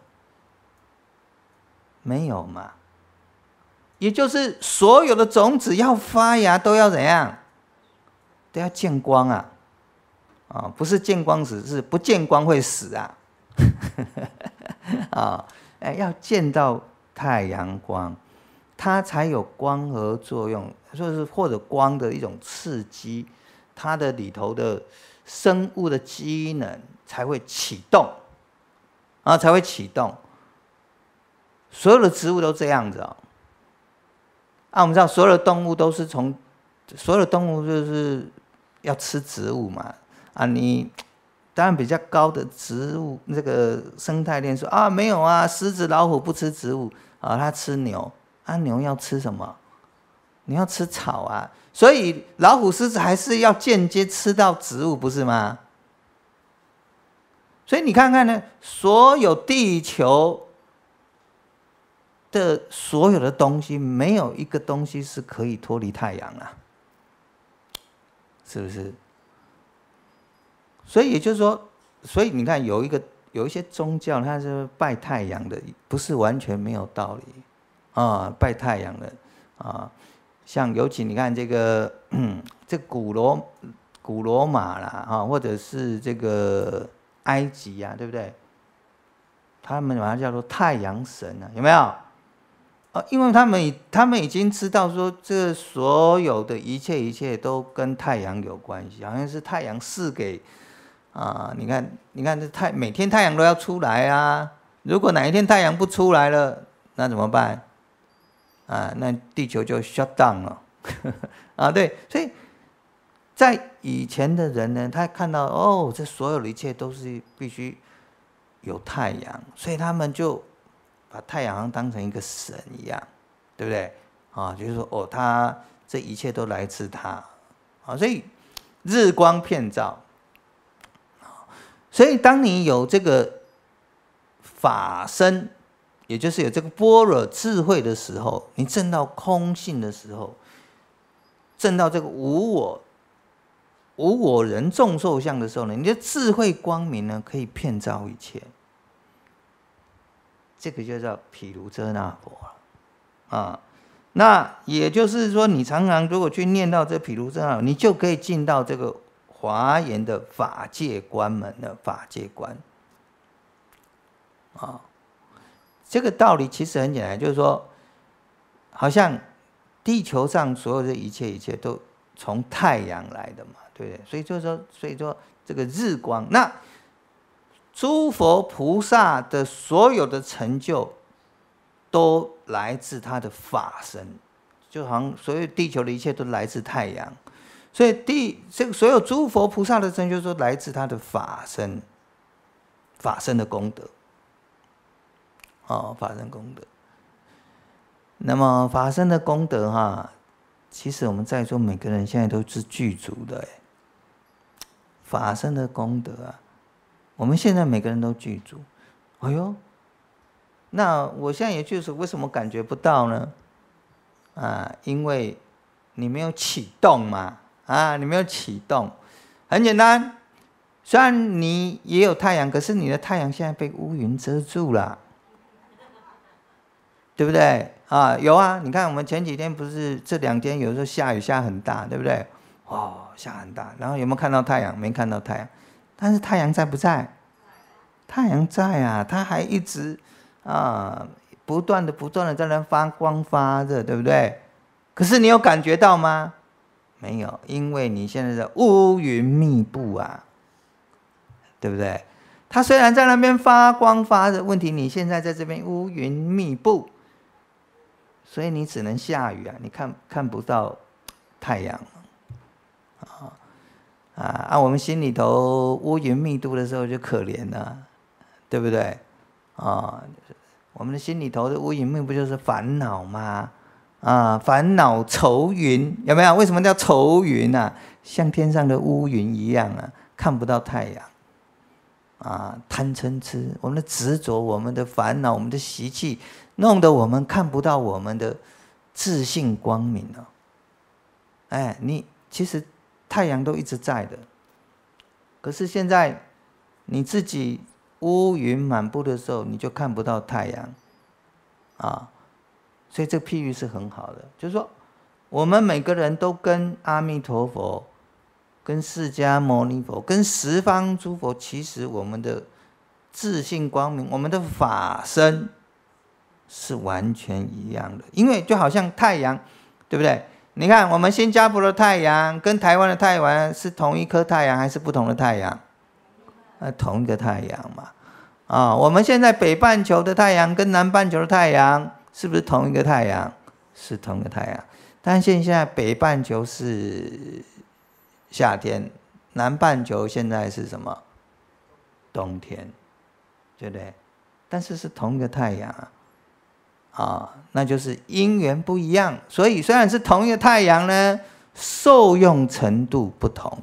没有嘛？也就是所有的种子要发芽都要怎样？都要见光啊！啊，不是见光死，是不见光会死啊！啊。哎，要见到太阳光，它才有光合作用，就是或者光的一种刺激，它的里头的生物的机能才会启动，啊，才会启动。所有的植物都这样子哦。啊，我们知道所有的动物都是从，所有的动物就是要吃植物嘛，啊，你。当然，比较高的植物，这个生态链说啊，没有啊，狮子、老虎不吃植物啊，它吃牛。啊，牛要吃什么？你要吃草啊。所以老虎、狮子还是要间接吃到植物，不是吗？所以你看看呢，所有地球的所有的东西，没有一个东西是可以脱离太阳啊，是不是？所以也就是说，所以你看有一个有一些宗教，它是拜太阳的，不是完全没有道理啊。拜太阳的啊，像尤其你看这个，这古罗古罗马啦，啊，或者是这个埃及呀、啊，对不对？他们把它叫做太阳神啊，有没有？啊，因为他们他们已经知道说，这所有的一切一切都跟太阳有关系，好像是太阳赐给。啊，你看，你看这太每天太阳都要出来啊！如果哪一天太阳不出来了，那怎么办？啊，那地球就 shut down 了。啊，对，所以在以前的人呢，他看到哦，这所有的一切都是必须有太阳，所以他们就把太阳当成一个神一样，对不对？啊，就是说哦，他这一切都来自他。啊，所以日光遍照。所以，当你有这个法身，也就是有这个般若智慧的时候，你证到空性的时候，证到这个无我， 无我人众受相的时候呢，你的智慧光明呢，可以遍照一切。这个就叫毗卢遮那佛了啊。那也就是说，你常常如果去念到这毗卢遮那佛，你就可以进到这个华严的法界观门的法界观啊。这个道理其实很简单，就是说，好像地球上所有的一切一切都从太阳来的嘛，对不对？所以就是说，所以说这个日光，那诸佛菩萨的所有的成就，都来自他的法身，就好像所有地球的一切都来自太阳，所以地这个所有诸佛菩萨的成就都来自他的法身，法身的功德。哦，法身功德。那么法身的功德哈，其实我们在座每个人现在都是具足的哎。法身的功德啊，我们现在每个人都具足。哎呦，那我现在也具足，为什么感觉不到呢？啊，因为你没有启动嘛，啊，你没有启动。很简单，虽然你也有太阳，可是你的太阳现在被乌云遮住了。对不对啊？有啊，你看我们前几天不是这两天有时候下雨下很大，对不对？哦，下很大，然后有没有看到太阳？没看到太阳，但是太阳在不在？太阳在啊，它还一直啊，不断的、不断的在那发光发热，对不对？可是你有感觉到吗？没有，因为你现在的乌云密布啊，对不对？它虽然在那边发光发热，问题你现在在这边乌云密布。所以你只能下雨啊，你看看不到太阳啊啊！啊，我们心里头乌云密布的时候就可怜了，对不对啊？我们的心里头的乌云密布就是烦恼吗？啊，烦恼愁云有没有？为什么叫愁云啊？像天上的乌云一样啊，看不到太阳啊！贪嗔痴，我们的执着，我们的烦恼，我们的习气。弄得我们看不到我们的自信光明了。哎，你其实太阳都一直在的，可是现在你自己乌云满布的时候，你就看不到太阳啊。所以这个譬喻是很好的，就是说我们每个人都跟阿弥陀佛、跟释迦牟尼佛、跟十方诸佛，其实我们的自信光明，我们的法身。是完全一样的，因为就好像太阳，对不对？你看我们新加坡的太阳跟台湾的太阳是同一颗太阳还是不同的太阳？呃，同一个太阳嘛。啊，我们现在北半球的太阳跟南半球的太阳是不是同一个太阳？是同一个太阳，但现在北半球是夏天，南半球现在是什么？冬天，对不对？但是是同一个太阳啊。啊，那就是因缘不一样，所以虽然是同一个太阳呢，受用程度不同。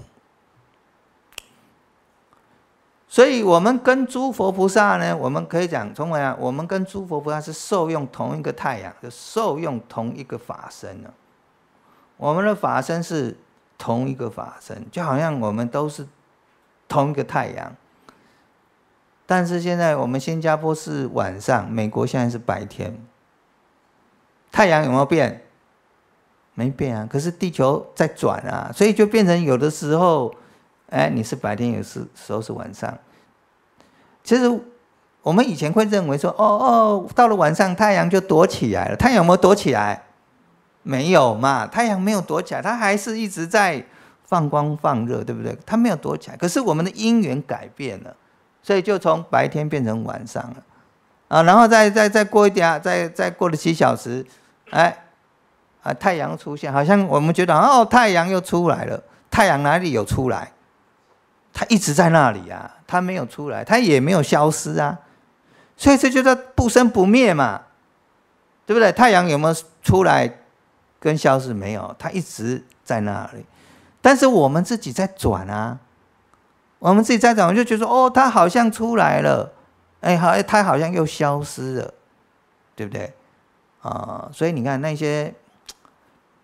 所以我们跟诸佛菩萨呢，我们可以讲，从来啊，我们跟诸佛菩萨是受用同一个太阳，就受用同一个法身呢。我们的法身是同一个法身，就好像我们都是同一个太阳。但是现在我们新加坡是晚上，美国现在是白天。太阳有没有变？没变啊，可是地球在转啊，所以就变成有的时候，哎，你是白天，有的时候是晚上。其实我们以前会认为说，哦哦，到了晚上太阳就躲起来了。太阳有没有躲起来？没有嘛，太阳没有躲起来，它还是一直在放光放热，对不对？它没有躲起来。可是我们的因缘改变了，所以就从白天变成晚上了。啊，然后再再再过一点，再再过了七小时，哎，啊，太阳出现，好像我们觉得哦，太阳又出来了。太阳哪里有出来？它一直在那里啊，它没有出来，它也没有消失啊。所以这就叫不生不灭嘛，对不对？太阳有没有出来跟消失？没有，它一直在那里。但是我们自己在转啊，我们自己在转，我就觉得哦，它好像出来了。哎，好，它好像又消失了，对不对？啊、呃，所以你看那些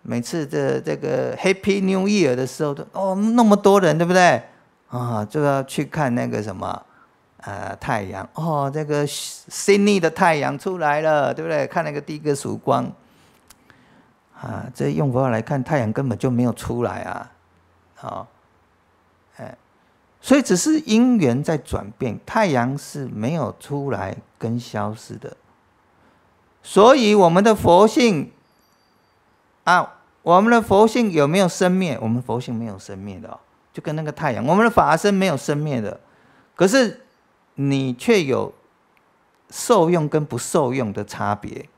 每次的这个 Happy New Year 的时候都哦那么多人，对不对？啊，就要去看那个什么，呃，太阳哦，这个新历的太阳出来了，对不对？看那个第一个曙光，啊，这用佛法来看，太阳根本就没有出来啊，好，哎，所以只是因缘在转变，太阳是没有出来跟消失的，所以我们的佛性啊，我们的佛性有没有生灭？我们佛性没有生灭的哦。就跟那个太阳，我们的法身没有生灭的，可是你却有受用跟不受用的差别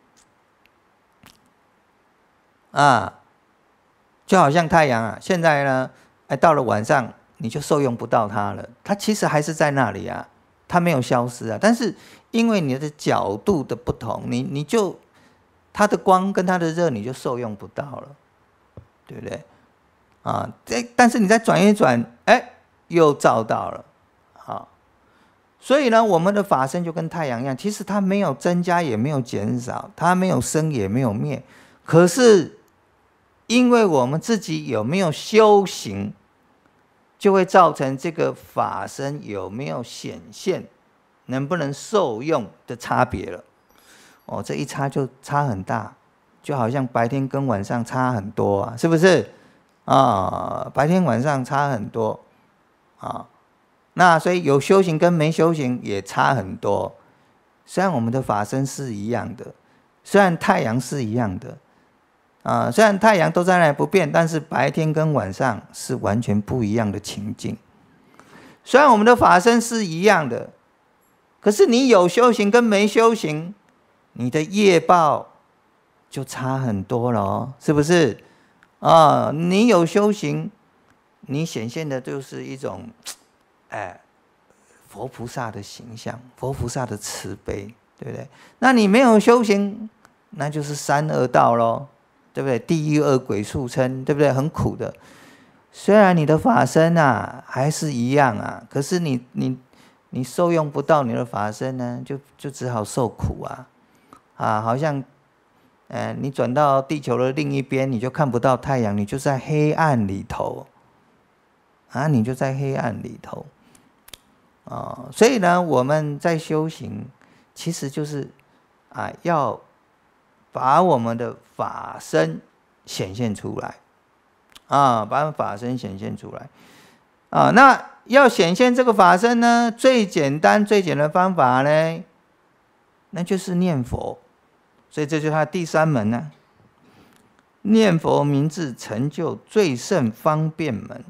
啊！就好像太阳啊，现在呢，哎，到了晚上你就受用不到它了，它其实还是在那里啊，它没有消失啊，但是因为你的角度的不同，你你就它的光跟它的热，你就受用不到了，对不对？啊，这但是你再转一转，哎，又照到了，好，所以呢，我们的法身就跟太阳一样，其实它没有增加，也没有减少，它没有生，也没有灭。可是，因为我们自己有没有修行，就会造成这个法身有没有显现，能不能受用的差别了。哦，这一差就差很大，就好像白天跟晚上差很多啊，是不是？啊，白天晚上差很多啊，那所以有修行跟没修行也差很多。虽然我们的法身是一样的，虽然太阳是一样的，啊，虽然太阳都在那里不变，但是白天跟晚上是完全不一样的情境。虽然我们的法身是一样的，可是你有修行跟没修行，你的业报就差很多了哦，是不是？啊，你有修行，你显现的就是一种，哎，佛菩萨的形象，佛菩萨的慈悲，对不对？那你没有修行，那就是三恶道咯，对不对？地狱恶鬼速称，对不对？很苦的。虽然你的法身啊还是一样啊，可是你你你受用不到你的法身呢，就就只好受苦啊，啊，好像。呃，你转到地球的另一边，你就看不到太阳，你就在黑暗里头，啊，你就在黑暗里头，啊、哦，所以呢，我们在修行，其实就是啊，要把我们的法身显现出来，啊，把法身显现出来，啊，那要显现这个法身呢，最简单、最简单的方法呢，那就是念佛。所以这就是他第三门呢、啊，念佛名字成就最胜方便门。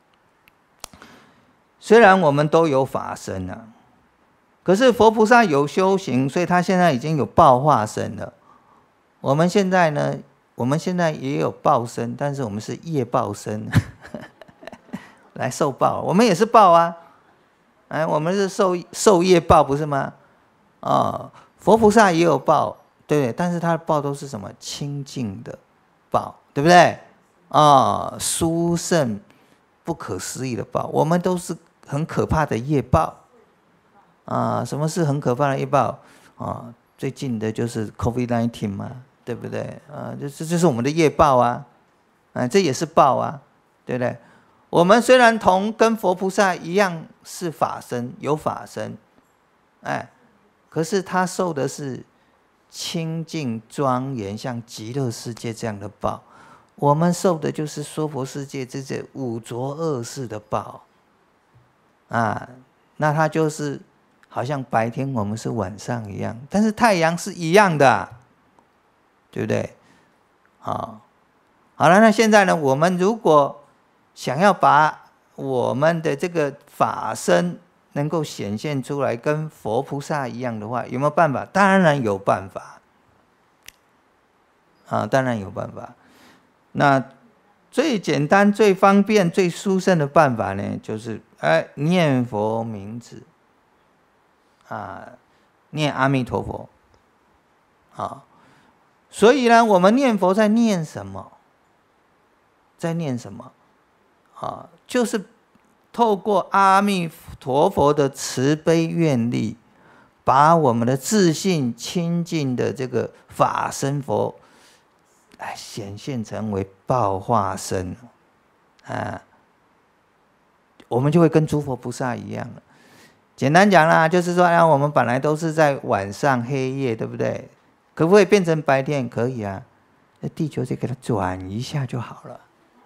虽然我们都有法身啊，可是佛菩萨有修行，所以他现在已经有报化身了。我们现在呢，我们现在也有报身，但是我们是业报身，来受报。我们也是报啊，哎，我们是受受业报，不是吗？啊、哦，佛菩萨也有报。对，但是他的报都是什么清净的报，对不对？啊、哦，殊胜、不可思议的报。我们都是很可怕的业报啊！什么是很可怕的业报啊？最近的就是 COVID 十九 嘛，对不对？啊，这这就是我们的业报啊！啊，这也是报啊，对不对？我们虽然同跟佛菩萨一样是法身，有法身，哎，可是他受的是。清净庄严，像极乐世界这样的报，我们受的就是娑婆世界这些五浊恶世的报啊。那它就是好像白天我们是晚上一样，但是太阳是一样的、啊，对不对？好，好了，那现在呢，我们如果想要把我们的这个法身能够显现出来，跟佛菩萨一样的话，有没有办法？当然有办法，啊，当然有办法。那最简单、最方便、最殊胜的办法呢，就是哎念佛名字，啊，念阿弥陀佛，啊，所以呢，我们念佛在念什么？在念什么？啊，就是透过阿弥陀佛的慈悲愿力，把我们的自信清净的这个法身佛哎显现成为报化身，啊，我们就会跟诸佛菩萨一样了。简单讲啦，就是说，啊，我们本来都是在晚上黑夜，对不对？可不可以变成白天？可以啊，那地球就给它转一下就好了。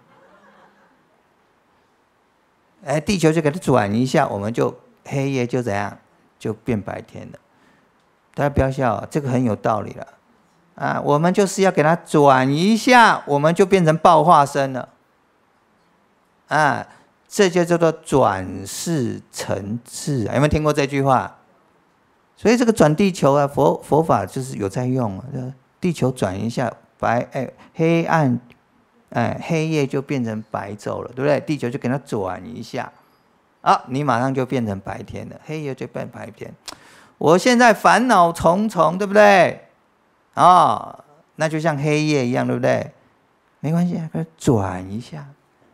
哎，地球就给它转一下，我们就黑夜就怎样，就变白天了。大家不要笑，这个很有道理了。啊，我们就是要给它转一下，我们就变成报化身了。啊。这就叫做转世成智，有没有听过这句话？所以这个转地球啊，佛佛法就是有在用啊。地球转一下，白哎黑暗，哎黑夜就变成白昼了，对不对？地球就给它转一下，啊，你马上就变成白天了，黑夜就变白天。我现在烦恼重重，对不对？啊、哦，那就像黑夜一样，对不对？没关系，给它转一下。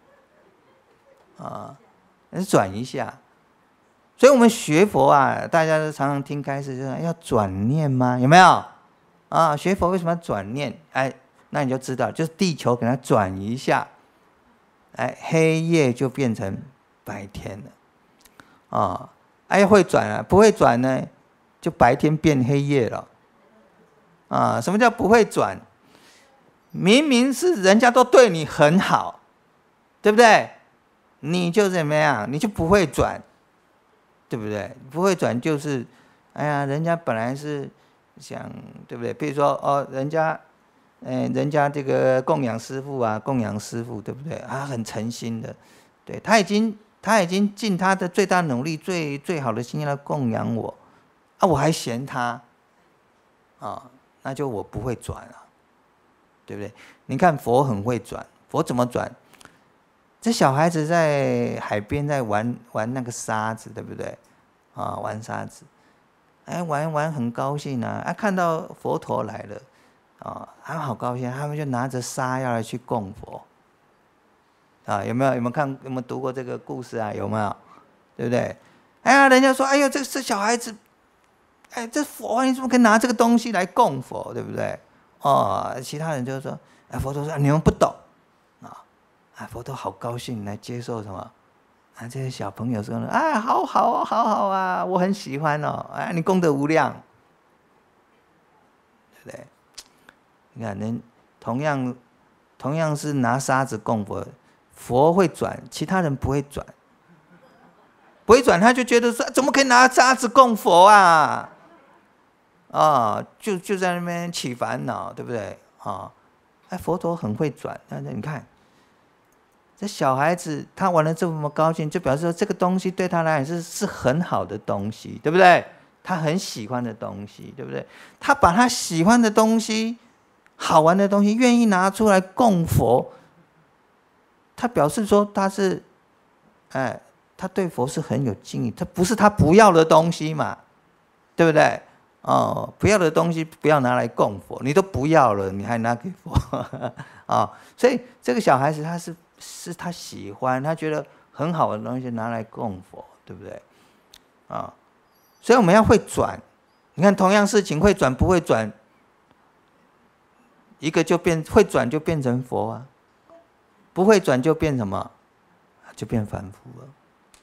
啊，转一下，所以我们学佛啊，大家都常常听开示，就是要转念吗？有没有？啊，学佛为什么要转念？哎，那你就知道，就是地球给它转一下，哎，黑夜就变成白天了。啊，哎，会转啊，不会转呢，就白天变黑夜了。啊，什么叫不会转？明明是人家都对你很好，对不对？你就怎么样，你就不会转，对不对？不会转就是，哎呀，人家本来是想，对不对？比如说哦，人家，哎，人家这个供养师父啊，供养师父，对不对？他很诚心的，对，他已经他已经尽他的最大努力、最最好的心来供养我，啊，我还嫌他，啊，那就我不会转啊，对不对？你看佛很会转，佛怎么转？这小孩子在海边在玩玩那个沙子，对不对？啊，玩沙子，哎，玩玩很高兴啊！啊，看到佛陀来了，啊，他们好高兴，他们就拿着沙要来去供佛。啊，有没有有没有看有没有读过这个故事啊？有没有？对不对？哎呀，人家说，哎呦，这这小孩子，哎，这佛你怎么可以拿这个东西来供佛，对不对？哦，其他人就说，哎，佛陀说你们不懂。啊，佛陀好高兴来接受什么？啊，这些小朋友说呢，啊，好好啊，好好啊，我很喜欢哦，啊，你功德无量，对不对？你看，人同样同样是拿沙子供佛，佛会转，其他人不会转，不会转，他就觉得说，怎么可以拿沙子供佛啊？啊，就就在那边起烦恼，对不对？啊，哎，佛陀很会转，那你看。这小孩子他玩得这么高兴，就表示说这个东西对他来讲是是很好的东西，对不对？他很喜欢的东西，对不对？他把他喜欢的东西、好玩的东西，愿意拿出来供佛，他表示说他是，哎，他对佛是很有敬意，他不是他不要的东西嘛，对不对？哦，不要的东西不要拿来供佛，你都不要了，你还拿给佛啊、哦？所以这个小孩子他是。是他喜欢，他觉得很好的东西拿来供佛，对不对？啊，所以我们要会转。你看，同样事情会转不会转，一个就变会转就变成佛啊，不会转就变什么？就变凡夫了。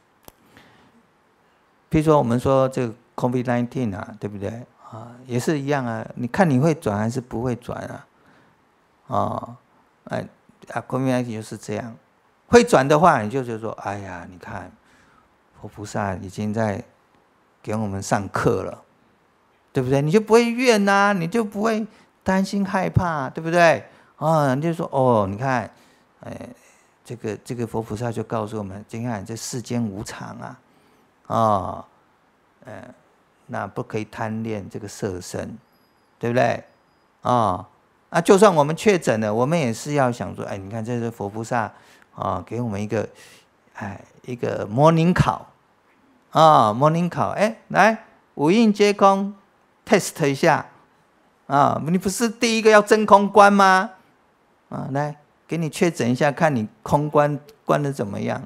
譬如说，我们说这个 COVID 十九 啊，对不对？啊，也是一样啊。你看你会转还是不会转啊？啊，哎。啊，空明来就是这样，会转的话，你就是说，哎呀，你看，佛菩萨已经在给我们上课了，对不对？你就不会怨呐、啊，你就不会担心害怕，对不对？啊，你就说，哦，你看，哎，这个这个佛菩萨就告诉我们，你看这世间无常啊，啊，嗯，那不可以贪恋这个色身，对不对？啊。啊，就算我们确诊了，我们也是要想说，哎，你看这是佛菩萨啊，给我们一个，哎，一个模拟考，啊，模拟考，哎，来五蕴皆空 ，test 一下，啊，你不是第一个要真空关吗？啊，来给你确诊一下，看你空关关的怎么样，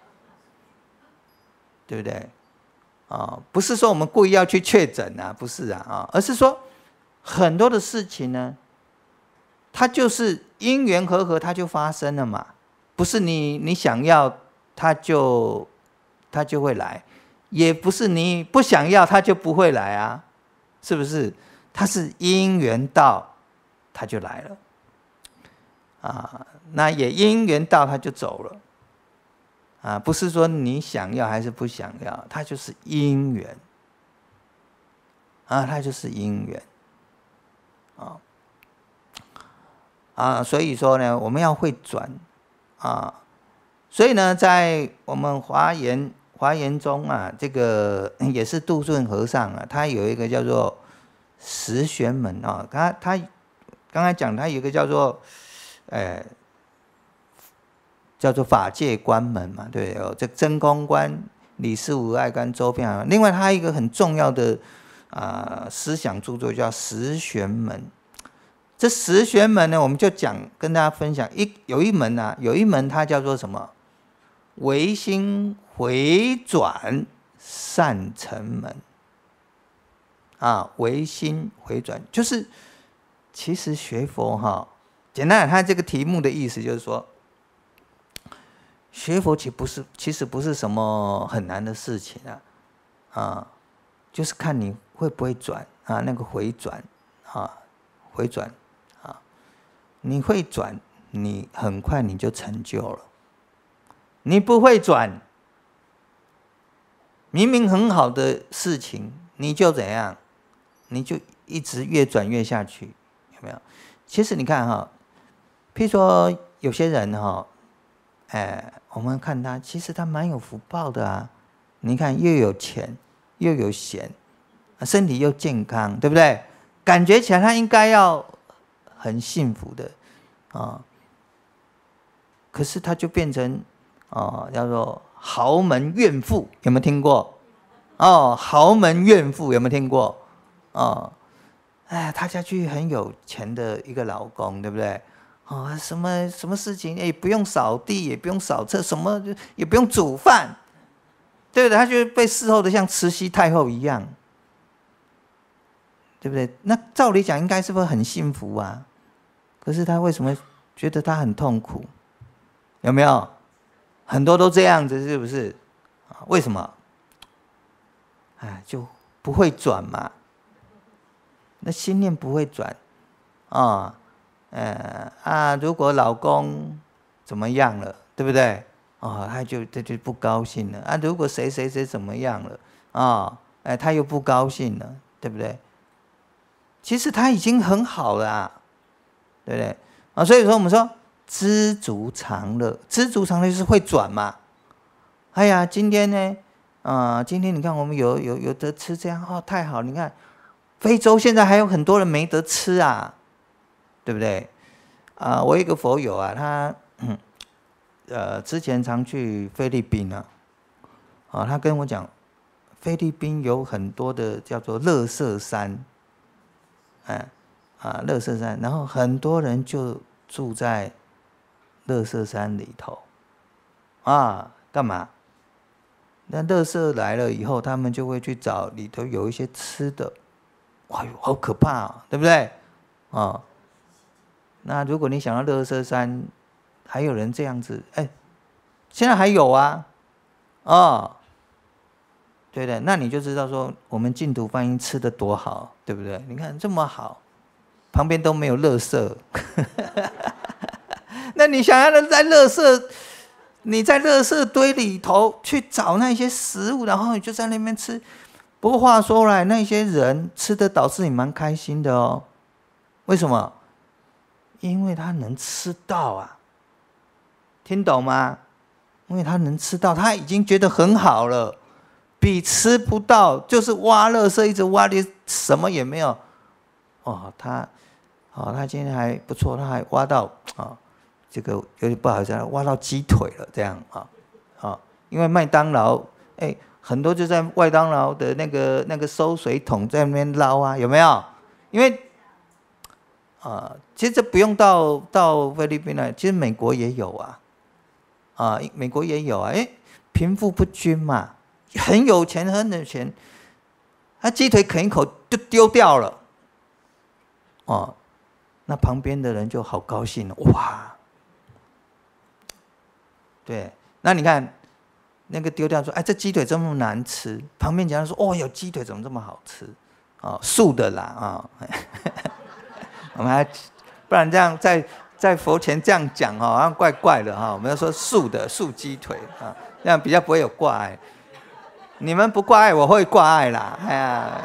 对不对？啊，不是说我们故意要去确诊啊，不是啊，啊，而是说很多的事情呢。 它就是因缘和合，它就发生了嘛，不是你你想要它就它就会来，也不是你不想要它就不会来啊，是不是？它是因缘到，它就来了，啊，那也因缘到它就走了，啊，不是说你想要还是不想要，它就是因缘，啊，它就是因缘，啊。啊，所以说呢，我们要会转啊，所以呢，在我们华严华严中啊，这个也是杜顺和尚啊，他有一个叫做十玄门啊，他他刚才讲他有一个叫做，呃，叫做法界观门嘛，对不对？有这真空观、理事无碍观、周遍。另外，他一个很重要的啊、呃、思想著作叫十玄门。这十玄门呢，我们就讲跟大家分享一有一门啊，有一门它叫做什么？唯心回转善成门啊，唯心回转就是其实学佛哈，简单讲，它这个题目的意思就是说，学佛其不是其实不是什么很难的事情啊，啊，就是看你会不会转啊，那个回转啊，回转。你会转，你很快你就成就了。你不会转，明明很好的事情，你就怎样？你就一直越转越下去，有没有？其实你看哈，譬如说有些人哈，哎，我们看他，其实他蛮有福报的啊。你看，又有钱，又有闲，身体又健康，对不对？感觉起来他应该要很幸福的。啊，可是他就变成啊，叫做豪门怨妇，有没有听过？哦，豪门怨妇有没有听过？哦，哎，他家去很有钱的一个老公，对不对？哦，什么什么事情，也不用扫地，也不用扫厕，什么也不用煮饭，对不对？他就被伺候的像慈禧太后一样，对不对？那照理讲，应该是不是很幸福啊？可是他为什么觉得他很痛苦？有没有？很多都这样子，是不是？为什么？哎，就不会转嘛。那心念不会转啊，呃啊，如果老公怎么样了，对不对？哦，他就他就不高兴了啊。如果谁谁谁怎么样了啊，哎，他又不高兴了，对不对？其实他已经很好了啊。对不对啊？所以说我们说知足常乐，知足常乐就是会转嘛。哎呀，今天呢，啊、呃，今天你看我们有有有得吃，这样哦，太好！你看非洲现在还有很多人没得吃啊，对不对？啊、呃，我有一个佛友啊，他呃之前常去菲律宾啊，啊，他跟我讲，菲律宾有很多的叫做垃圾山，哎。啊，垃圾山，然后很多人就住在垃圾山里头，啊，干嘛？那垃圾来了以后，他们就会去找里头有一些吃的，哇哟，好可怕啊，对不对？啊，那如果你想到垃圾山，还有人这样子，哎，现在还有啊，哦，对不对？那你就知道说，我们净土观音吃的多好，对不对？你看这么好。旁边都没有垃圾，那你想要的在垃圾，你在垃圾堆里头去找那些食物，然后你就在那边吃。不过话说来，那些人吃得倒是你蛮开心的哦。为什么？因为他能吃到啊，听懂吗？因为他能吃到，他已经觉得很好了，比吃不到就是挖垃圾一直挖，你什么也没有。哦，他。哦，他今天还不错，他还挖到啊、哦，这个有点不好意思，挖到鸡腿了，这样啊啊、哦，因为麦当劳，哎，很多就在麦当劳的那个那个收水桶在那边捞啊，有没有？因为啊、呃，其实这不用到到菲律宾了，其实美国也有啊，啊，美国也有啊，哎，贫富不均嘛，很有钱很有钱，他鸡腿啃一口就丢掉了，哦。 那旁边的人就好高兴了，哇！对，那你看那个丢掉说，哎，这鸡腿这么难吃，旁边讲说，哦，有鸡腿怎么这么好吃？哦，素的啦啊！哦、我们还不然这样在在佛前这样讲哈，好像怪怪的哈。我们要说素的素鸡腿啊，这样比较不会有挂碍。你们不挂碍，我会挂碍啦。哎呀，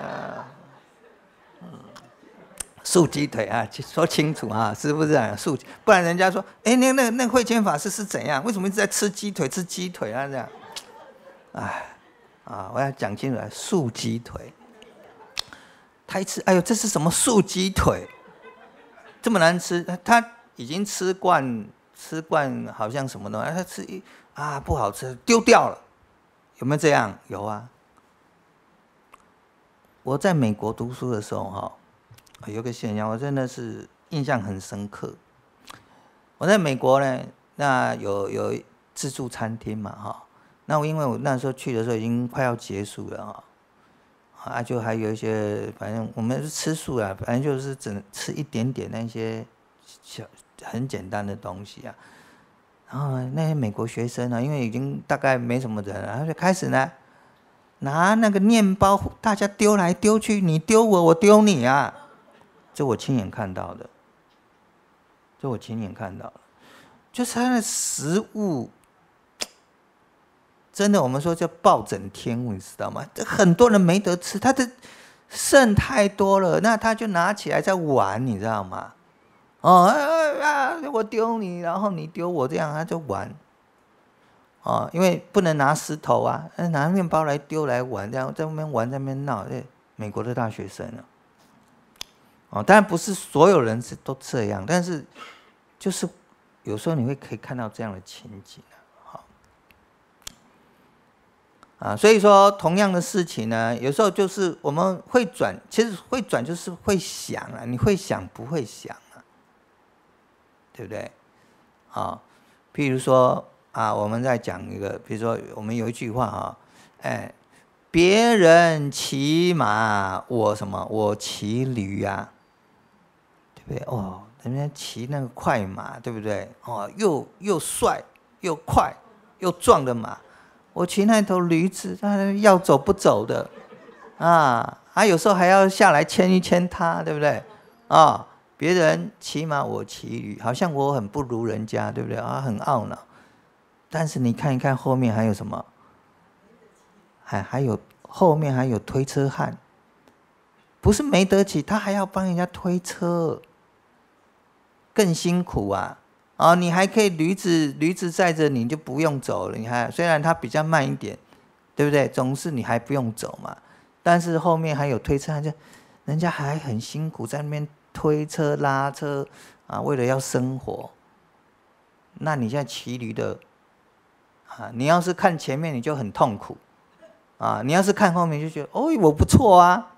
素鸡腿啊，说清楚啊，是不是啊？素，不然人家说，哎，那那那慧谦法师是怎样？为什么一直在吃鸡腿？吃鸡腿啊这样？哎，啊，我要讲清楚，素鸡腿。他一吃，哎呦，这是什么素鸡腿？这么难吃？他已经吃惯，吃惯好像什么东西，他吃一啊不好吃，丢掉了。有没有这样？有啊。我在美国读书的时候，哈，有个现象，我真的是印象很深刻。我在美国呢，那有有自助餐厅嘛，哈。那我因为我那时候去的时候已经快要结束了，哈。啊，就还有一些，反正我们是吃素啊，反正就是只能吃一点点那些小很简单的东西啊。然后那些美国学生呢，因为已经大概没什么人了，他就开始呢拿那个面包，大家丢来丢去，你丢我，我丢你啊！这我亲眼看到的，这我亲眼看到的，就是他的食物。真的，我们说叫暴殄天物，你知道吗？这很多人没得吃，他的剩太多了，那他就拿起来在玩，你知道吗？哦啊，我丢你，然后你丢我，这样他就玩。哦，因为不能拿石头啊，拿面包来丢来玩，这样在外面玩，在那边闹。这美国的大学生啊，哦，当然不是所有人是都这样，但是就是有时候你会可以看到这样的情景。啊，所以说同样的事情呢，有时候就是我们会转，其实会转就是会想啊，你会想不会想啊，对不对？啊，譬如说啊，我们在讲一个，比如说我们有一句话啊，哎，别人骑马，我什么？我骑驴啊，对不对？哦，人家骑那个快马，对不对？哦，又又帅又快又壮的马。我骑那头驴子，它要走不走的，啊，啊，有时候还要下来牵一牵它，对不对？啊，别人骑马，我骑驴，好像我很不如人家，对不对？啊，很懊恼。但是你看一看后面还有什么？还还有后面还有推车汉，不是没得骑，他还要帮人家推车，更辛苦啊。哦，你还可以驴子驴子载着你就不用走了，你还虽然它比较慢一点，对不对？总是你还不用走嘛。但是后面还有推车，就人家还很辛苦在那边推车拉车啊，为了要生活。那你现在骑驴的啊，你要是看前面你就很痛苦啊，你要是看后面就觉得哦我不错啊，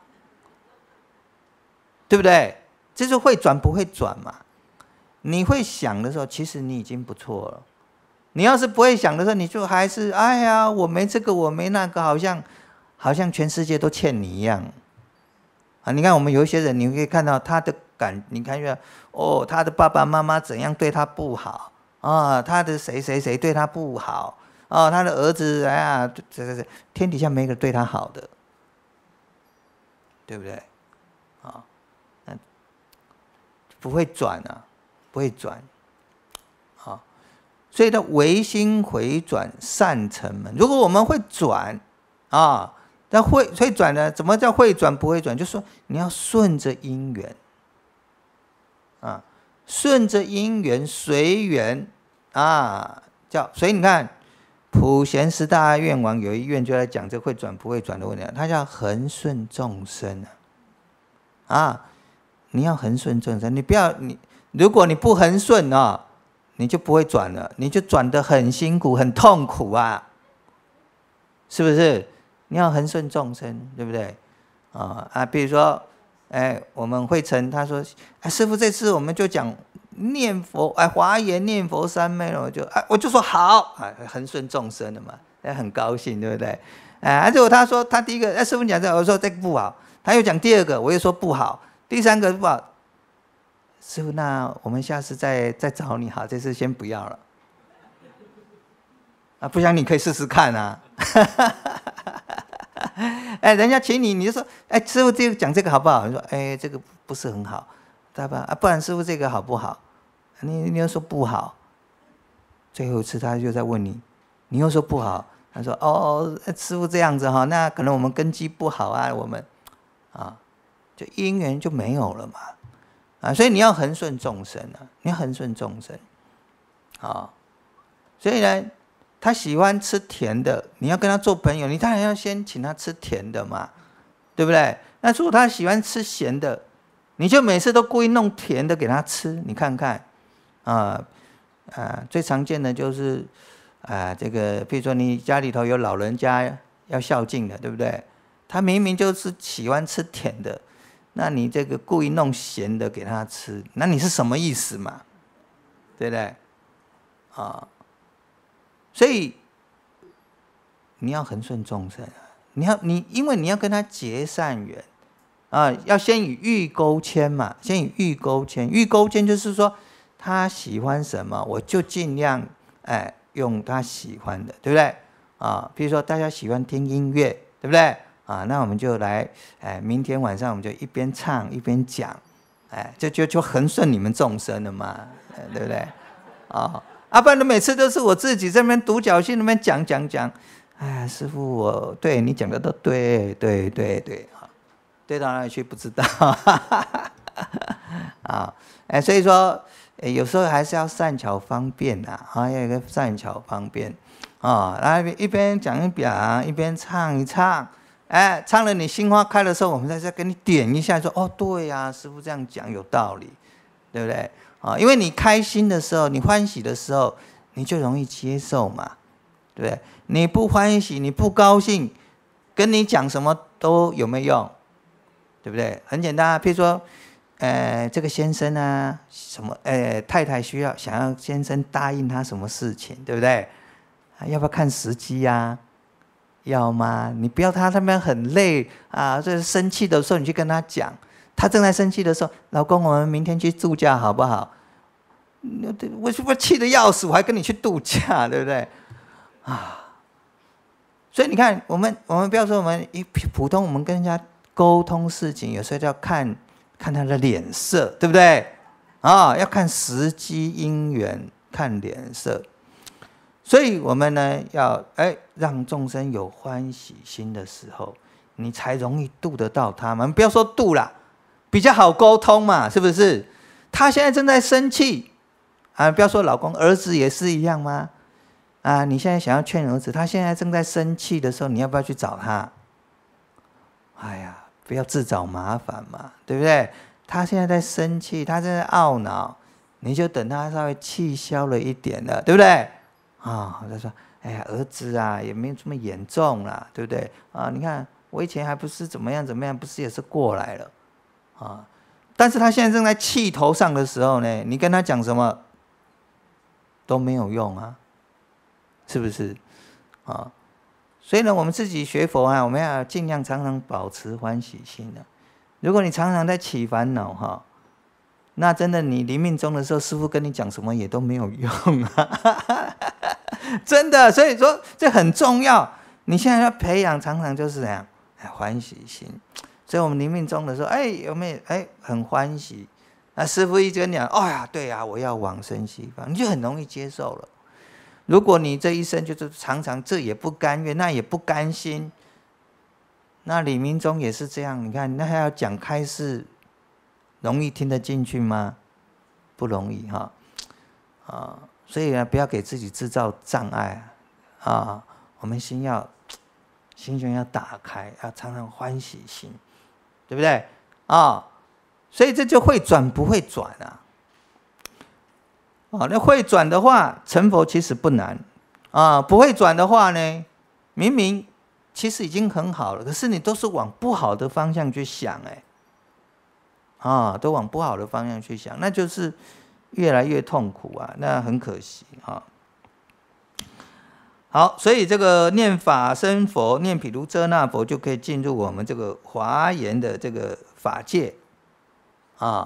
对不对？这就会转不会转嘛。你会想的时候，其实你已经不错了。你要是不会想的时候，你就还是哎呀，我没这个，我没那个，好像好像全世界都欠你一样啊！你看我们有一些人，你可以看到他的感，你看一哦，他的爸爸妈妈怎样对他不好啊？他的谁谁谁对他不好啊？他的儿子哎呀，这这这，天底下没个对他好的，对不对？啊，不会转啊。不会转，啊，所以它唯心回转，善成门。如果我们会转，啊，但会会转呢？怎么叫会转不会转？就是说你要顺着因缘，啊，顺着因缘随缘，啊，叫所以你看，普贤十大愿王有一愿就在讲这会转不会转的问题，它叫恒顺众生啊，啊，你要恒顺众生，你不要你。如果你不恒顺啊，你就不会转了，你就转得很辛苦、很痛苦啊，是不是？你要恒顺众生，对不对？啊啊，比如说，哎，我们慧成他说，哎，师父这次我们就讲念佛，哎，华严念佛三昧了，我就哎，我就说好，哎，恒顺众生的嘛，哎，很高兴，对不对？哎，结果他说他第一个，哎，师父讲这，我说这个不好，他又讲第二个，我又说不好，第三个不好。 师父，那我们下次再再找你好，这次先不要了。啊，不想你可以试试看啊。哎，人家请你，你就说，哎，师父这个讲这个好不好？你说，哎，这个不是很好，对吧？啊，不然师父这个好不好？你你又说不好。最后一次他就在问你，你又说不好。他说，哦，师父这样子哈，那可能我们根基不好啊，我们啊，就因缘就没有了嘛。啊，所以你要恒顺众生啊，你要恒顺众生啊。所以呢，他喜欢吃甜的，你要跟他做朋友，你当然要先请他吃甜的嘛，对不对？那如果他喜欢吃咸的，你就每次都故意弄甜的给他吃，你看看，啊啊，最常见的就是啊，这个比如说你家里头有老人家要孝敬的，对不对？他明明就是喜欢吃甜的，那你这个故意弄咸的给他吃，那你是什么意思嘛？对不对？啊。所以你要恒顺众生啊，你要你，因为你要跟他结善缘啊，要先以欲钩牵嘛，先以欲钩牵。欲钩牵就是说他喜欢什么，我就尽量哎用他喜欢的，对不对啊？比如说大家喜欢听音乐，对不对啊？那我们就来哎，明天晚上我们就一边唱一边讲，哎，就就就恒顺你们众生了嘛，对不对啊？啊，不然你每次都是我自己这边独角戏那边讲讲讲，哎，师父我对你讲的都对对对对啊，对到哪里去不知道啊，哎，所以说，哎，有时候还是要善巧方便呐，啊，要有一个善巧方便啊，然后一边讲一讲，一边唱一唱，哎，唱了你心花开的时候，我们再再给你点一下，说哦，对呀、啊，师父这样讲有道理，对不对？啊，因为你开心的时候，你欢喜的时候，你就容易接受嘛，对不对？你不欢喜，你不高兴，跟你讲什么都有没有用，对不对？很简单啊，譬如说，呃，这个先生啊，什么，呃，太太需要想要先生答应他什么事情，对不对？啊、要不要看时机呀、啊？要吗？你不要他那边很累啊，这生气的时候你去跟他讲。他正在生气的时候，老公，我们明天去度假好不好？我是不是气得要死？我还跟你去度假，对不对？啊！所以你看，我们我们不要说我们一普通，我们跟人家沟通事情，有时候就要看看他的脸色，对不对？啊，要看时机因缘，看脸色。所以我们呢，要哎让众生有欢喜心的时候，你才容易度得到他们。不要说度啦。比较好沟通嘛，是不是？他现在正在生气啊，不要说老公，儿子也是一样吗？啊，你现在想要劝儿子，他现在正在生气的时候，你要不要去找他？哎呀，不要自找麻烦嘛，对不对？他现在在生气，他正在懊恼，你就等他稍微气消了一点了，对不对？啊，他说，哎呀，儿子啊，也没有这么严重啦，对不对？啊，你看我以前还不是怎么样怎么样，不是也是过来了。啊！但是他现在正在气头上的时候呢，你跟他讲什么都没有用啊，是不是？啊！所以呢，我们自己学佛啊，我们要尽量常常保持欢喜心的、啊。如果你常常在起烦恼哈，那真的你临命终的时候，师父跟你讲什么也都没有用啊！真的，所以说这很重要。你现在要培养，常常就是这样，欢喜心。所以我们临命终的时候，哎，有没有哎很欢喜？那师父一跟你讲，哎呀，对呀、啊，我要往生西方，你就很容易接受了。如果你这一生就是常常这也不甘愿，那也不甘心，那临命终也是这样。你看，那还要讲开示，容易听得进去吗？不容易哈，啊，所以呢，不要给自己制造障碍啊。我们心要心胸要打开，要常常欢喜心。对不对啊？所以这就会转不会转啊！啊，那会转的话，成佛其实不难啊。不会转的话呢，明明其实已经很好了，可是你都是往不好的方向去想，哎，啊，都往不好的方向去想，那就是越来越痛苦啊，那很可惜啊。好，所以这个念法身佛、念毗卢遮那佛，就可以进入我们这个华严的这个法界啊。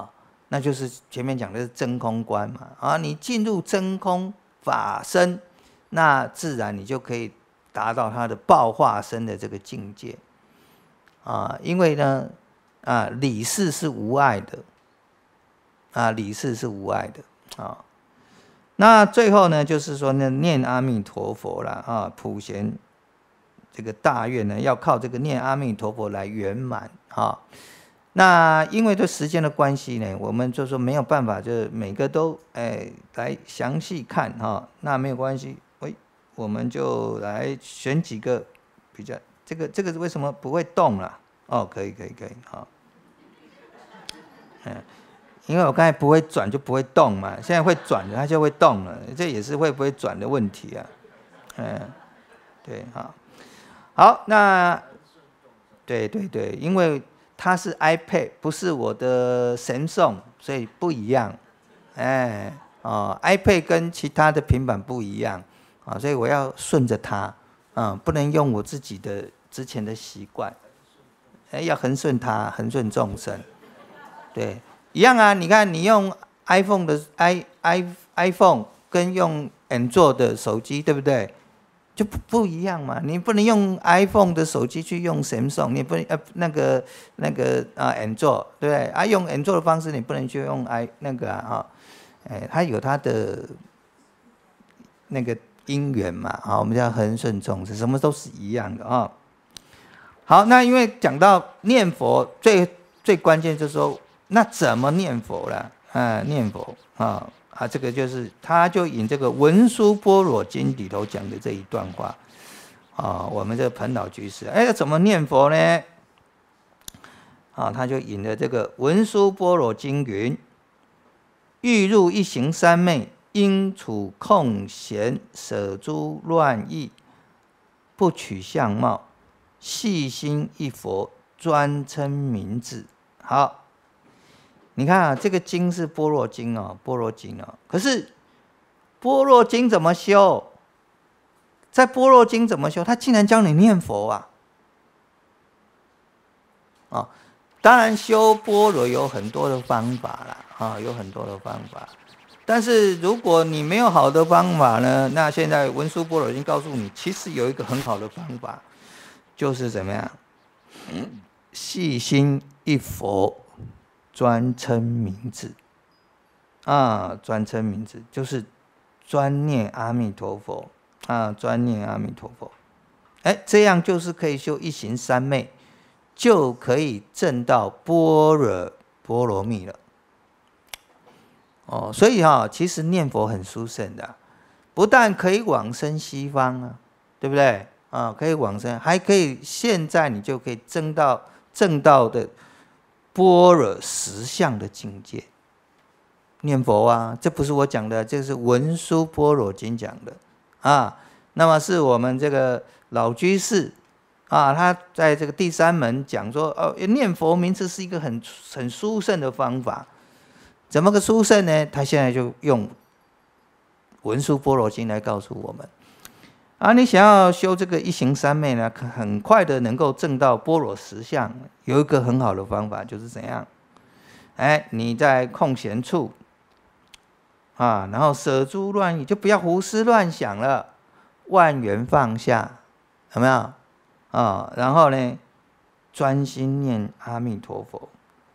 那就是前面讲的是真空观嘛。啊，你进入真空法身，那自然你就可以达到它的报化身的这个境界。啊，因为呢，啊，理事是无碍的，啊，理事是无碍的啊。那最后呢，就是说呢，念阿弥陀佛啦，啊，普贤这个大愿呢，要靠这个念阿弥陀佛来圆满啊。那因为这时间的关系呢，我们就说没有办法，就是每个都哎来详细看哈。那没有关系，喂，我们就来选几个比较。这个这个为什么不会动啦？哦，可以可以可以，好。嗯，因为我刚才不会转就不会动嘛，现在会转了它就会动了，这也是会不会转的问题啊。嗯，对，好，好，那对对对，因为它是 iPad， 不是我的Samsung，所以不一样。哎，哦 ，iPad 跟其他的平板不一样啊，所以我要顺着它，啊，不能用我自己的之前的习惯。哎，要恒顺它，恒顺众生。对，一样啊。你看，你用 iPhone 的 i i iPhone 跟用 Android 的手机，对不对？就不不一样嘛。你不能用 iPhone 的手机去用 Samsung， 你不能呃那个那个啊 Android， 对不对？啊，用 Android 的方式，你不能去用 i 那个啊哈，哎，它有它的那个因缘嘛啊，我们叫恒顺众生，什么都是一样的啊。好，那因为讲到念佛，最最关键就是说，那怎么念佛啦？啊，念佛啊啊，这个就是他就引这个《文殊般若经》里头讲的这一段话啊，我们这个彭老居士，哎，怎么念佛呢？啊，他就引了这个《文殊般若经》云：欲入一行三昧，应处空闲，舍诸乱意，不取相貌。细心一佛，专称名字。好，你看啊，这个经是般若经哦，般若经哦。可是般若经怎么修？在般若经怎么修？他竟然教你念佛啊！啊，当然修般若有很多的方法啦，啊，有很多的方法。但是如果你没有好的方法呢，那现在文殊般若经告诉你，其实有一个很好的方法。就是怎么样？细心一佛，专称名字啊，专称名字就是专念阿弥陀佛啊，专念阿弥陀佛。哎，这样就是可以修一行三昧，就可以证到般若波罗蜜了。哦，所以哈、哦，其实念佛很殊胜的，不但可以往生西方啊，对不对？啊，可以往生，还可以现在你就可以证到证到的般若实相的境界。念佛啊，这不是我讲的，这是文殊般若经讲的啊。那么是我们这个老居士啊，他在这个第三门讲说，哦，念佛名字是一个很很殊胜的方法。怎么个殊胜呢？他现在就用文殊般若经来告诉我们。啊，你想要修这个一行三昧呢，很快的能够证到般若实相，有一个很好的方法，就是怎样？哎，你在空闲处啊，然后舍诸乱意，就不要胡思乱想了，万缘放下，有没有？啊，然后呢，专心念阿弥陀佛，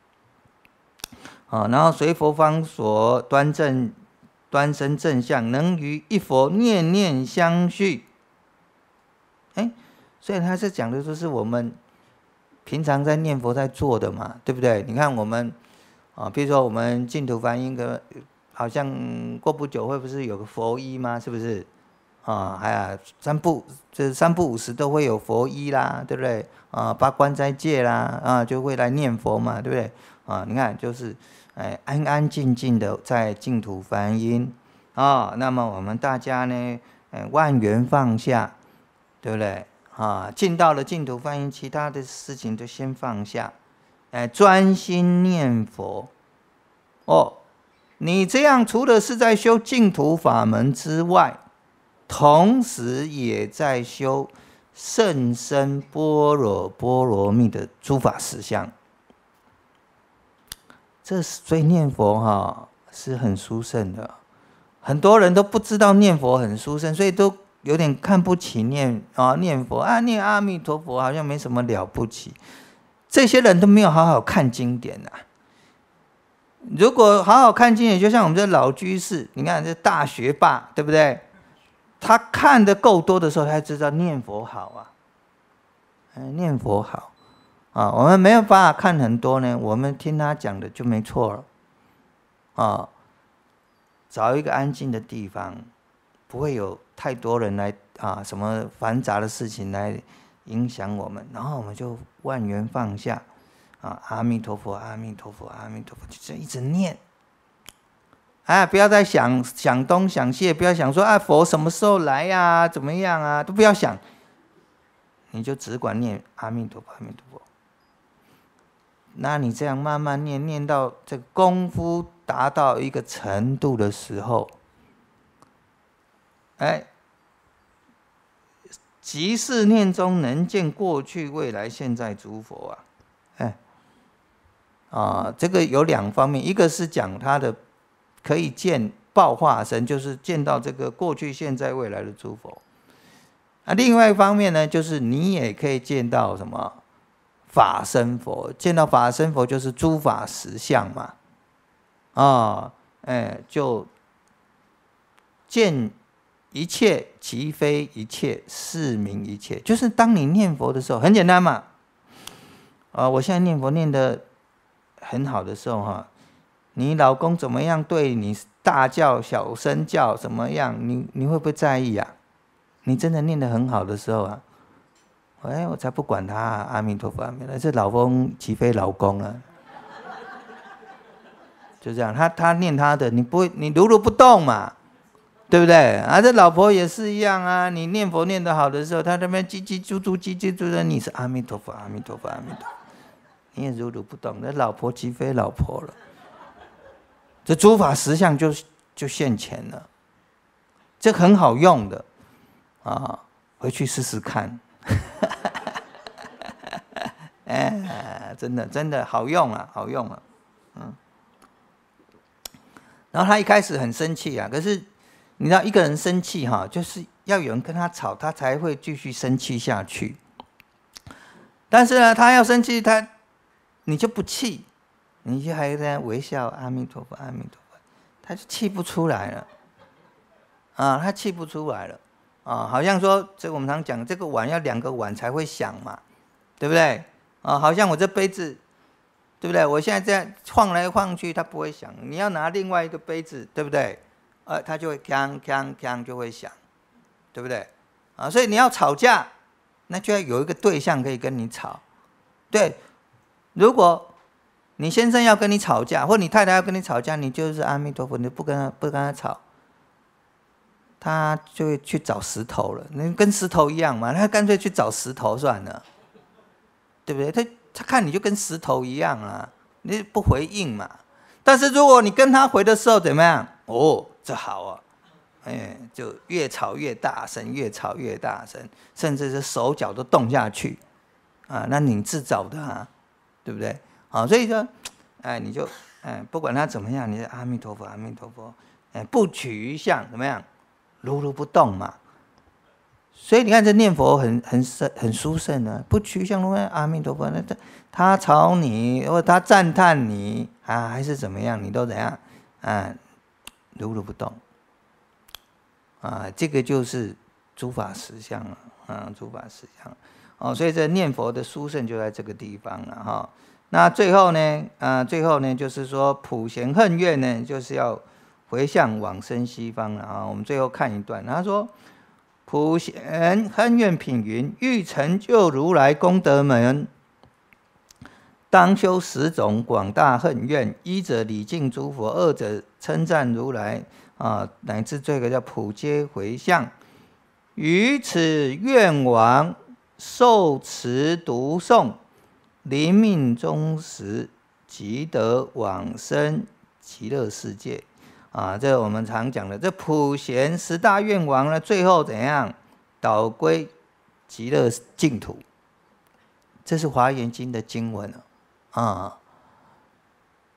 啊，然后随佛方所端正端身正相，能与一佛念念相续。哎，所以他是讲的就是我们平常在念佛在做的嘛，对不对？你看我们啊，比如说我们净土梵音个，好像过不久会不是有个佛衣吗？是不是？啊，还有三不这三不五时都会有佛衣啦，对不对？啊，八关斋戒啦，啊，就会来念佛嘛，对不对？啊，你看就是哎安安静静的在净土梵音啊，那么我们大家呢，哎万缘放下。对不对啊？进到了净土梵音，其他的事情就先放下，哎，专心念佛。哦，你这样除了是在修净土法门之外，同时也在修甚深般若波罗蜜的诸法实相。 这所以念佛哈、哦、是很殊胜的，很多人都不知道念佛很殊胜，所以都有点看不起念啊念佛啊，念阿弥陀佛好像没什么了不起。这些人都没有好好看经典啊。如果好好看经典，就像我们这老居士，你看这大学霸，对不对？他看得够多的时候，他才知道念佛好啊，哎，念佛好。啊，我们没有办法看很多呢，我们听他讲的就没错了。啊，找一个安静的地方，不会有太多人来啊，什么繁杂的事情来影响我们，然后我们就万缘放下，啊，阿弥陀佛，阿弥陀佛，阿弥陀佛，就这一直念。哎，不要再想想东想西，不要想说啊，佛什么时候来呀、啊，怎么样啊，都不要想，你就只管念阿弥陀佛，阿弥陀佛。那你这样慢慢念，念到这个功夫达到一个程度的时候，哎，即是念中能见过去、未来、现在诸佛啊，哎，啊，这个有两方面，一个是讲他的可以见报化身，就是见到这个过去、现在、未来的诸佛。啊，另外一方面呢，就是你也可以见到什么？法身佛，见到法身佛就是诸法实相嘛，啊、哦，哎，就见一切即非一切，是名一切。就是当你念佛的时候，很简单嘛，啊、哦，我现在念佛念得很好的时候哈，你老公怎么样对你大叫小声叫怎么样，你你会不会在意啊？你真的念得很好的时候啊。哎，我才不管他、啊，阿弥陀佛，阿弥陀佛，这老公即非老公了，就这样，他他念他的，你不会，你如如不动嘛，对不对？啊，这老婆也是一样啊，你念佛念得好的时候，他那边叽叽啾啾，叽叽啾的，你是阿弥陀佛，阿弥陀佛，阿弥陀佛，你也如如不动，那老婆即非老婆了，这诸法实相就就现前了，这很好用的啊，回去试试看。哎，真的真的好用啊，好用啊，嗯。然后他一开始很生气啊，可是你知道一个人生气哈，就是要有人跟他吵，他才会继续生气下去。但是呢，他要生气，他你就不气，你就还在微笑，阿弥陀佛，阿弥陀佛，他就气不出来了，啊，他气不出来了。啊，好像说这个我们常讲，这个碗要两个碗才会响嘛，对不对？啊，好像我这杯子，对不对？我现在这样晃来晃去，它不会响。你要拿另外一个杯子，对不对？呃，它就会锵锵锵就会响，对不对？啊，所以你要吵架，那就要有一个对象可以跟你吵。对，如果你先生要跟你吵架，或你太太要跟你吵架，你就是阿弥陀佛，你不跟他不跟他吵。他就会去找石头了，你跟石头一样嘛，他干脆去找石头算了，对不对？他他看你就跟石头一样啊，你不回应嘛。但是如果你跟他回的时候怎么样？哦，这好啊，哎，就越吵越大声，越吵越大声，甚至是手脚都动下去啊，那你自找的啊，对不对？好，所以说，哎，你就哎，不管他怎么样，你就阿弥陀佛，阿弥陀佛，哎，不取于相，怎么样？如如不动嘛，所以你看这念佛很很很殊胜啊，不取向如来阿弥陀佛，那他他吵你或他赞叹你啊，还是怎么样，你都怎样啊，如如不动啊，这个就是诸法实相了啊，诸法实相哦，所以这念佛的殊胜就在这个地方了哈。那最后呢，啊，最后呢就是说普贤恨愿呢，就是要回向往生西方了啊！我们最后看一段，他说：“普贤恨愿品云，欲成就如来功德门，当修十种广大恨愿：一者礼敬诸佛，二者称赞如来啊，乃至这个叫普皆回向。于此愿王受持读诵，临命终时，即得往生极乐世界。”啊，这我们常讲的，这普贤十大愿王呢，最后怎样导归极乐净土？这是《华严经》的经文啊。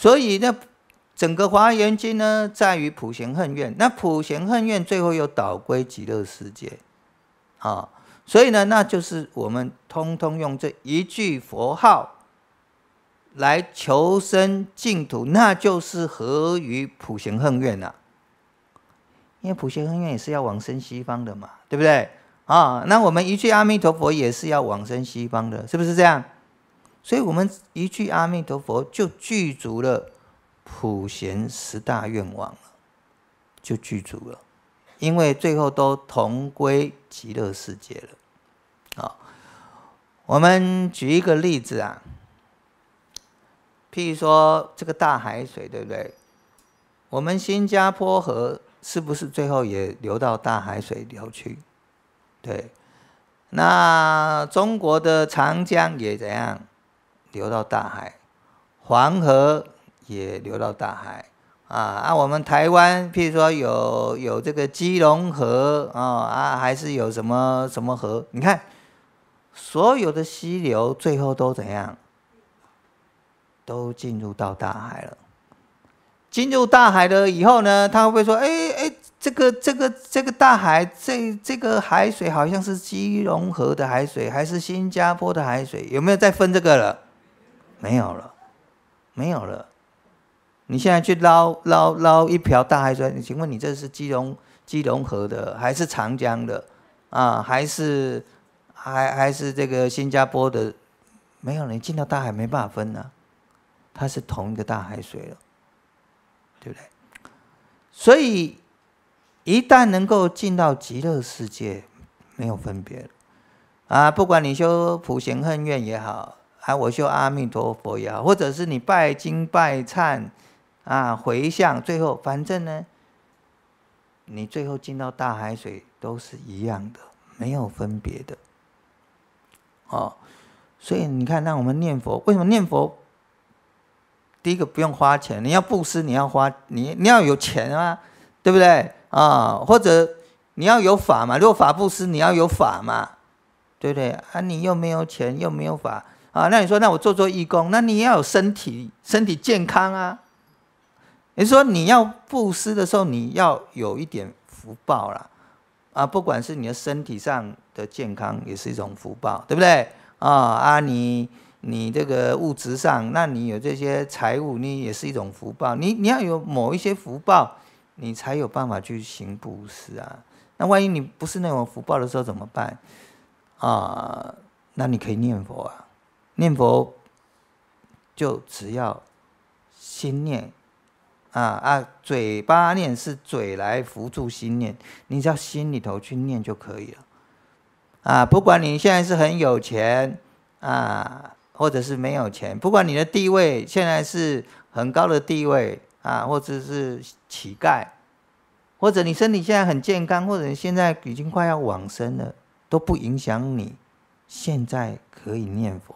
所以呢，整个华严经呢，在于普贤恨愿。那普贤恨愿最后又导归极乐世界，啊，所以呢，那就是我们通通用这一句佛号来求生净土，那就是合于普贤恨愿啊。因为普贤恨愿也是要往生西方的嘛，对不对？啊，那我们一句阿弥陀佛也是要往生西方的，是不是这样？所以我们一句阿弥陀佛就具足了普贤十大愿望了，就具足了，因为最后都同归极乐世界了。啊，我们举一个例子啊，譬如说这个大海水，对不对？我们新加坡河是不是最后也流到大海水流去？对，那中国的长江也怎样流到大海，黄河也流到大海啊。啊，我们台湾譬如说有有这个基隆河啊，啊还是有什么什么河？你看，所有的溪流最后都怎样？都进入到大海了。进入大海了以后呢，他会不会说，哎哎，这个这个这个大海，这这个海水好像是基隆河的海水，还是新加坡的海水？有没有再分这个了？没有了，没有了。你现在去捞捞捞一瓢大海水，请问你这是基隆基隆河的，还是长江的啊？还是还还是这个新加坡的？没有了，你进到大海没办法分啊，它是同一个大海水了。对不对？所以一旦能够进到极乐世界，没有分别了啊！不管你修普贤恨愿也好，啊，我修阿弥陀佛也好，或者是你拜经拜忏啊，回向，最后反正呢，你最后进到大海水都是一样的，没有分别的。哦，所以你看，让我们念佛，为什么念佛？第一个不用花钱，你要布施，你要花，你你要有钱啊，对不对啊？或者你要有法嘛，如果法布施，你要有法嘛，对不对啊？你又没有钱，又没有法啊，那你说，那我做做义工，那你也要有身体，身体健康啊。也就是说，你要布施的时候，你要有一点福报啦，啊，不管是你的身体上的健康，也是一种福报，对不对啊？啊，你。你这个物质上，那你有这些财物，你也是一种福报。你你要有某一些福报，你才有办法去行布施啊。那万一你不是那种福报的时候怎么办啊？那你可以念佛啊，念佛就只要心念啊啊，嘴巴念是嘴来扶助心念，你只要心里头去念就可以了啊。不管你现在是很有钱啊。或者是没有钱，不管你的地位现在是很高的地位啊，或者是乞丐，或者你身体现在很健康，或者你现在已经快要往生了，都不影响你现在可以念佛，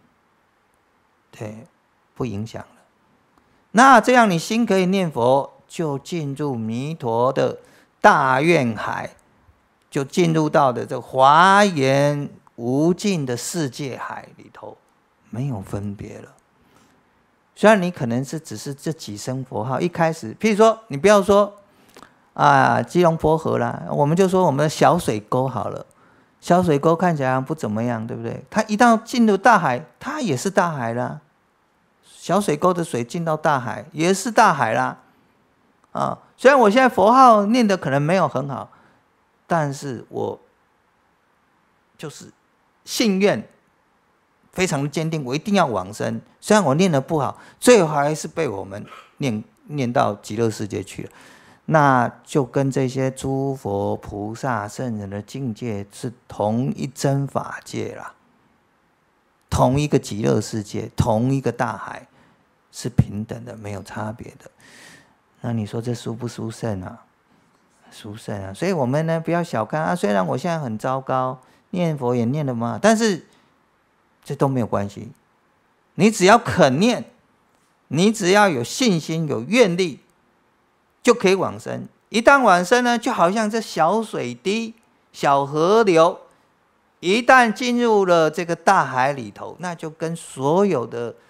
对，不影响了。那这样你心可以念佛，就进入弥陀的大愿海，就进入到的这华严无尽的世界海里头。没有分别了。虽然你可能是只是这几声佛号，一开始，譬如说，你不要说啊基隆坡河啦，我们就说我们的小水沟好了。小水沟看起来不怎么样，对不对？它一旦进入大海，它也是大海啦。小水沟的水进到大海，也是大海啦。啊，虽然我现在佛号念的可能没有很好，但是我就是信愿。非常的坚定，我一定要往生。虽然我念得不好，最后还是被我们念念到极乐世界去了。那就跟这些诸佛菩萨圣人的境界是同一真法界啦，同一个极乐世界，同一个大海，是平等的，没有差别的。那你说这殊不殊胜啊？殊胜啊！所以我们呢，不要小看啊。虽然我现在很糟糕，念佛也念得嘛，但是。这都没有关系，你只要肯念，你只要有信心、有愿力，就可以往生。一旦往生呢，就好像这小水滴、小河流，一旦进入了这个大海里头，那就跟所有的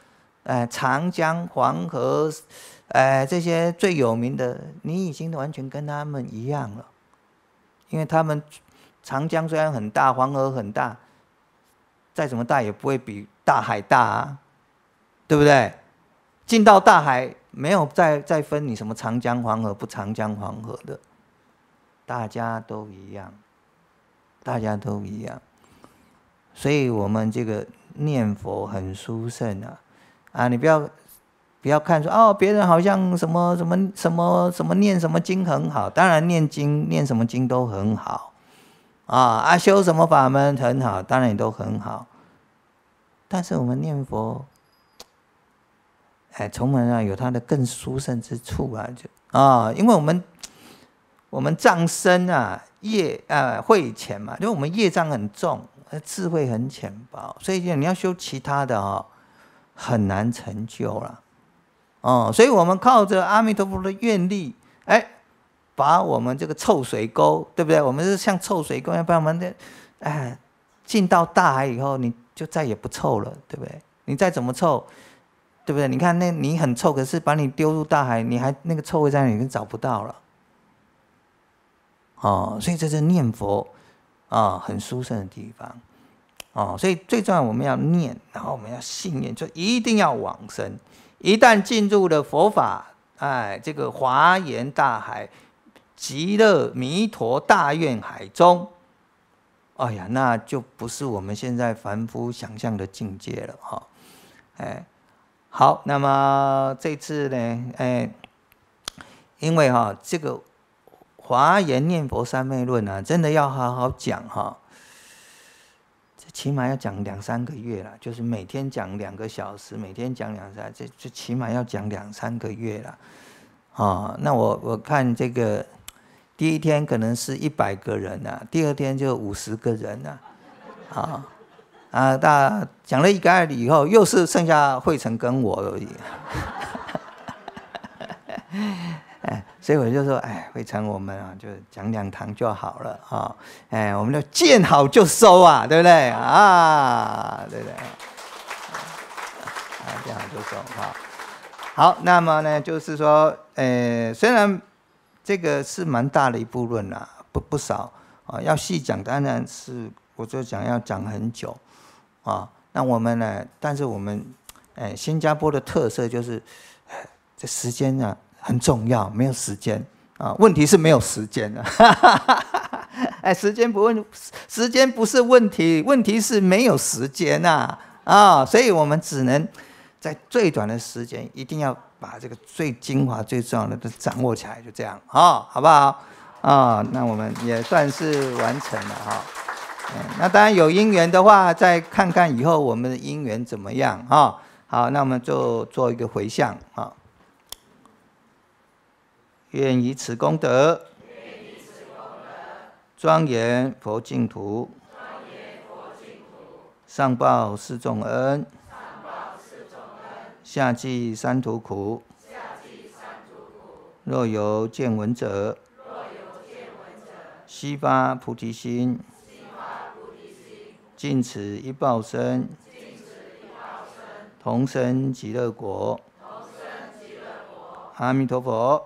呃，长江、黄河，呃，这些最有名的，你已经完全跟他们一样了。因为他们长江虽然很大，黄河很大，再怎么大也不会比大海大啊，对不对？进到大海没有再再分你什么长江黄河不长江黄河的，大家都一样，大家都一样。所以我们这个念佛很殊胜啊，啊，你不要不要看说哦，别人好像什么什么什么什么念什么经很好，当然念经念什么经都很好，啊啊修什么法门很好，当然也都很好。但是我们念佛，哎，从门啊有它的更殊胜之处啊，就啊，因为我们我们障深啊，业啊慧浅嘛，因为我们业障很重。智慧很浅薄，所以你要修其他的哦，很难成就了，哦，所以我们靠着阿弥陀佛的愿力，哎，把我们这个臭水沟，对不对？我们是像臭水沟，要不然我们的，哎，进到大海以后，你就再也不臭了，对不对？你再怎么臭，对不对？你看那你很臭，可是把你丢入大海，你还那个臭味在那里，你找不到了，哦，所以这是念佛。啊、哦，很殊胜的地方，哦，所以最重要我们要念，然后我们要信念，就一定要往生。一旦进入了佛法，哎，这个华严大海、极乐弥陀大愿海中，哎呀，那就不是我们现在凡夫想象的境界了哈、哦。哎，好，那么这次呢，哎，因为哈、哦、这个。华严念佛三昧论啊，真的要好好讲哈，这起码要讲两三个月了，就是每天讲两个小时，每天讲两三，这这起码要讲两三个月了，啊，那我我看这个第一天可能是一百个人啊，第二天就五十个人啊，啊啊，大讲了一个月以后，又是剩下慧成跟我而已。哎，所以我就说，哎，慧成我们啊，就讲两堂就好了啊、哦，哎，我们就见好就收啊，对不对啊？对不对？啊，见好就收啊。好，那么呢，就是说，呃，虽然这个是蛮大的一部论啦，不不少啊，要细讲，当然是我就讲要讲很久啊。那我们呢，但是我们，哎，新加坡的特色就是，这时间啊。很重要，没有时间啊！问题是没有时间啊！哎，时间不问，时间不是问题，问题是没有时间呐！啊，所以我们只能在最短的时间，一定要把这个最精华、最重要的都掌握起来，就这样啊，好不好？啊，那我们也算是完成了哈。那当然有因缘的话，再看看以后我们的因缘怎么样啊？好，那我们就做一个回向啊。愿以此功德，庄严佛净土，上报四重恩，下济三途苦。若有见闻者，悉发菩提心，尽此一报身，同生极乐国。阿弥陀佛。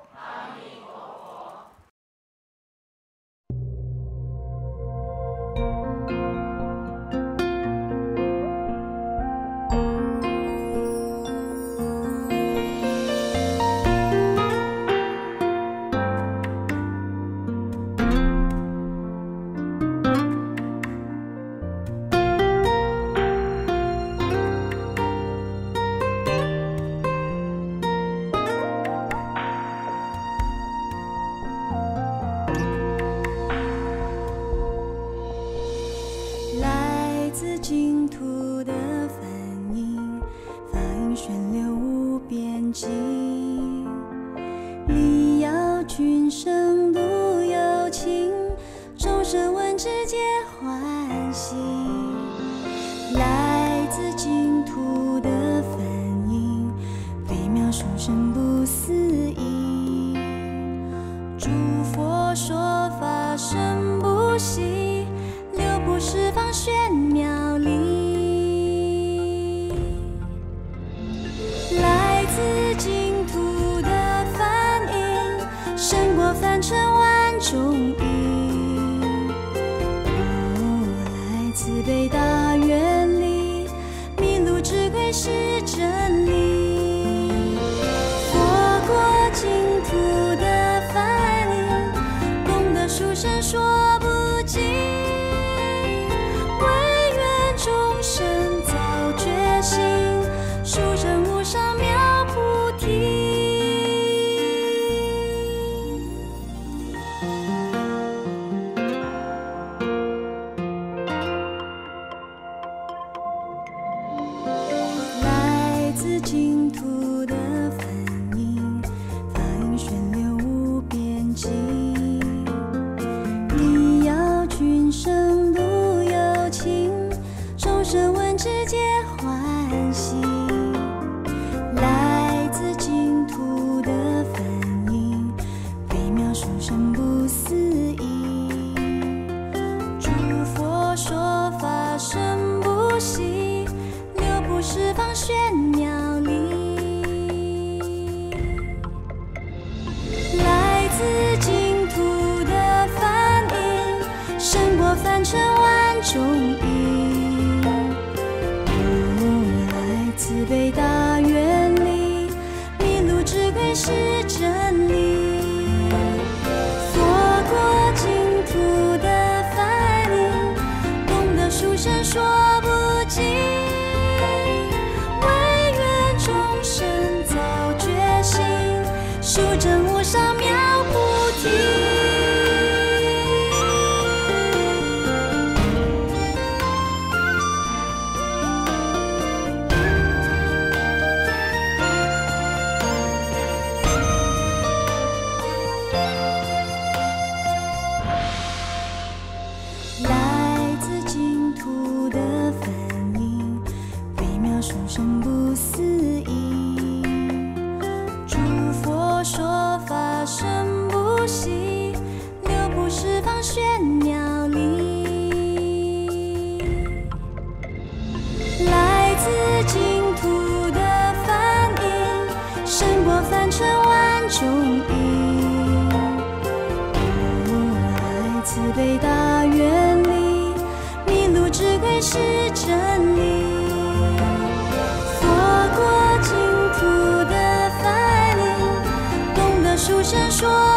书生说不尽，唯愿众生早觉醒，书生无上妙菩提。来自净土的梵音，法音旋流无边际，力耀群生度有情，众生闻知皆欢喜。来自净土的梵音，微妙殊胜不思议，诸佛说法深不息，六部十方玄妙理。来自净土的梵音，胜过凡尘万种因。如来慈悲大愿力，迷路之归是真理。佛过净土的梵音，懂得书生说不尽，唯愿众生早觉醒，书证无上妙菩提。来自净土的梵音，微妙殊胜不思议，诸佛说法深不息，六部十方玄妙理。来自净土的梵音，胜过凡尘万种因。如来慈悲大愿力，迷路之归是真理。佛过净土的梵音，懂得书生说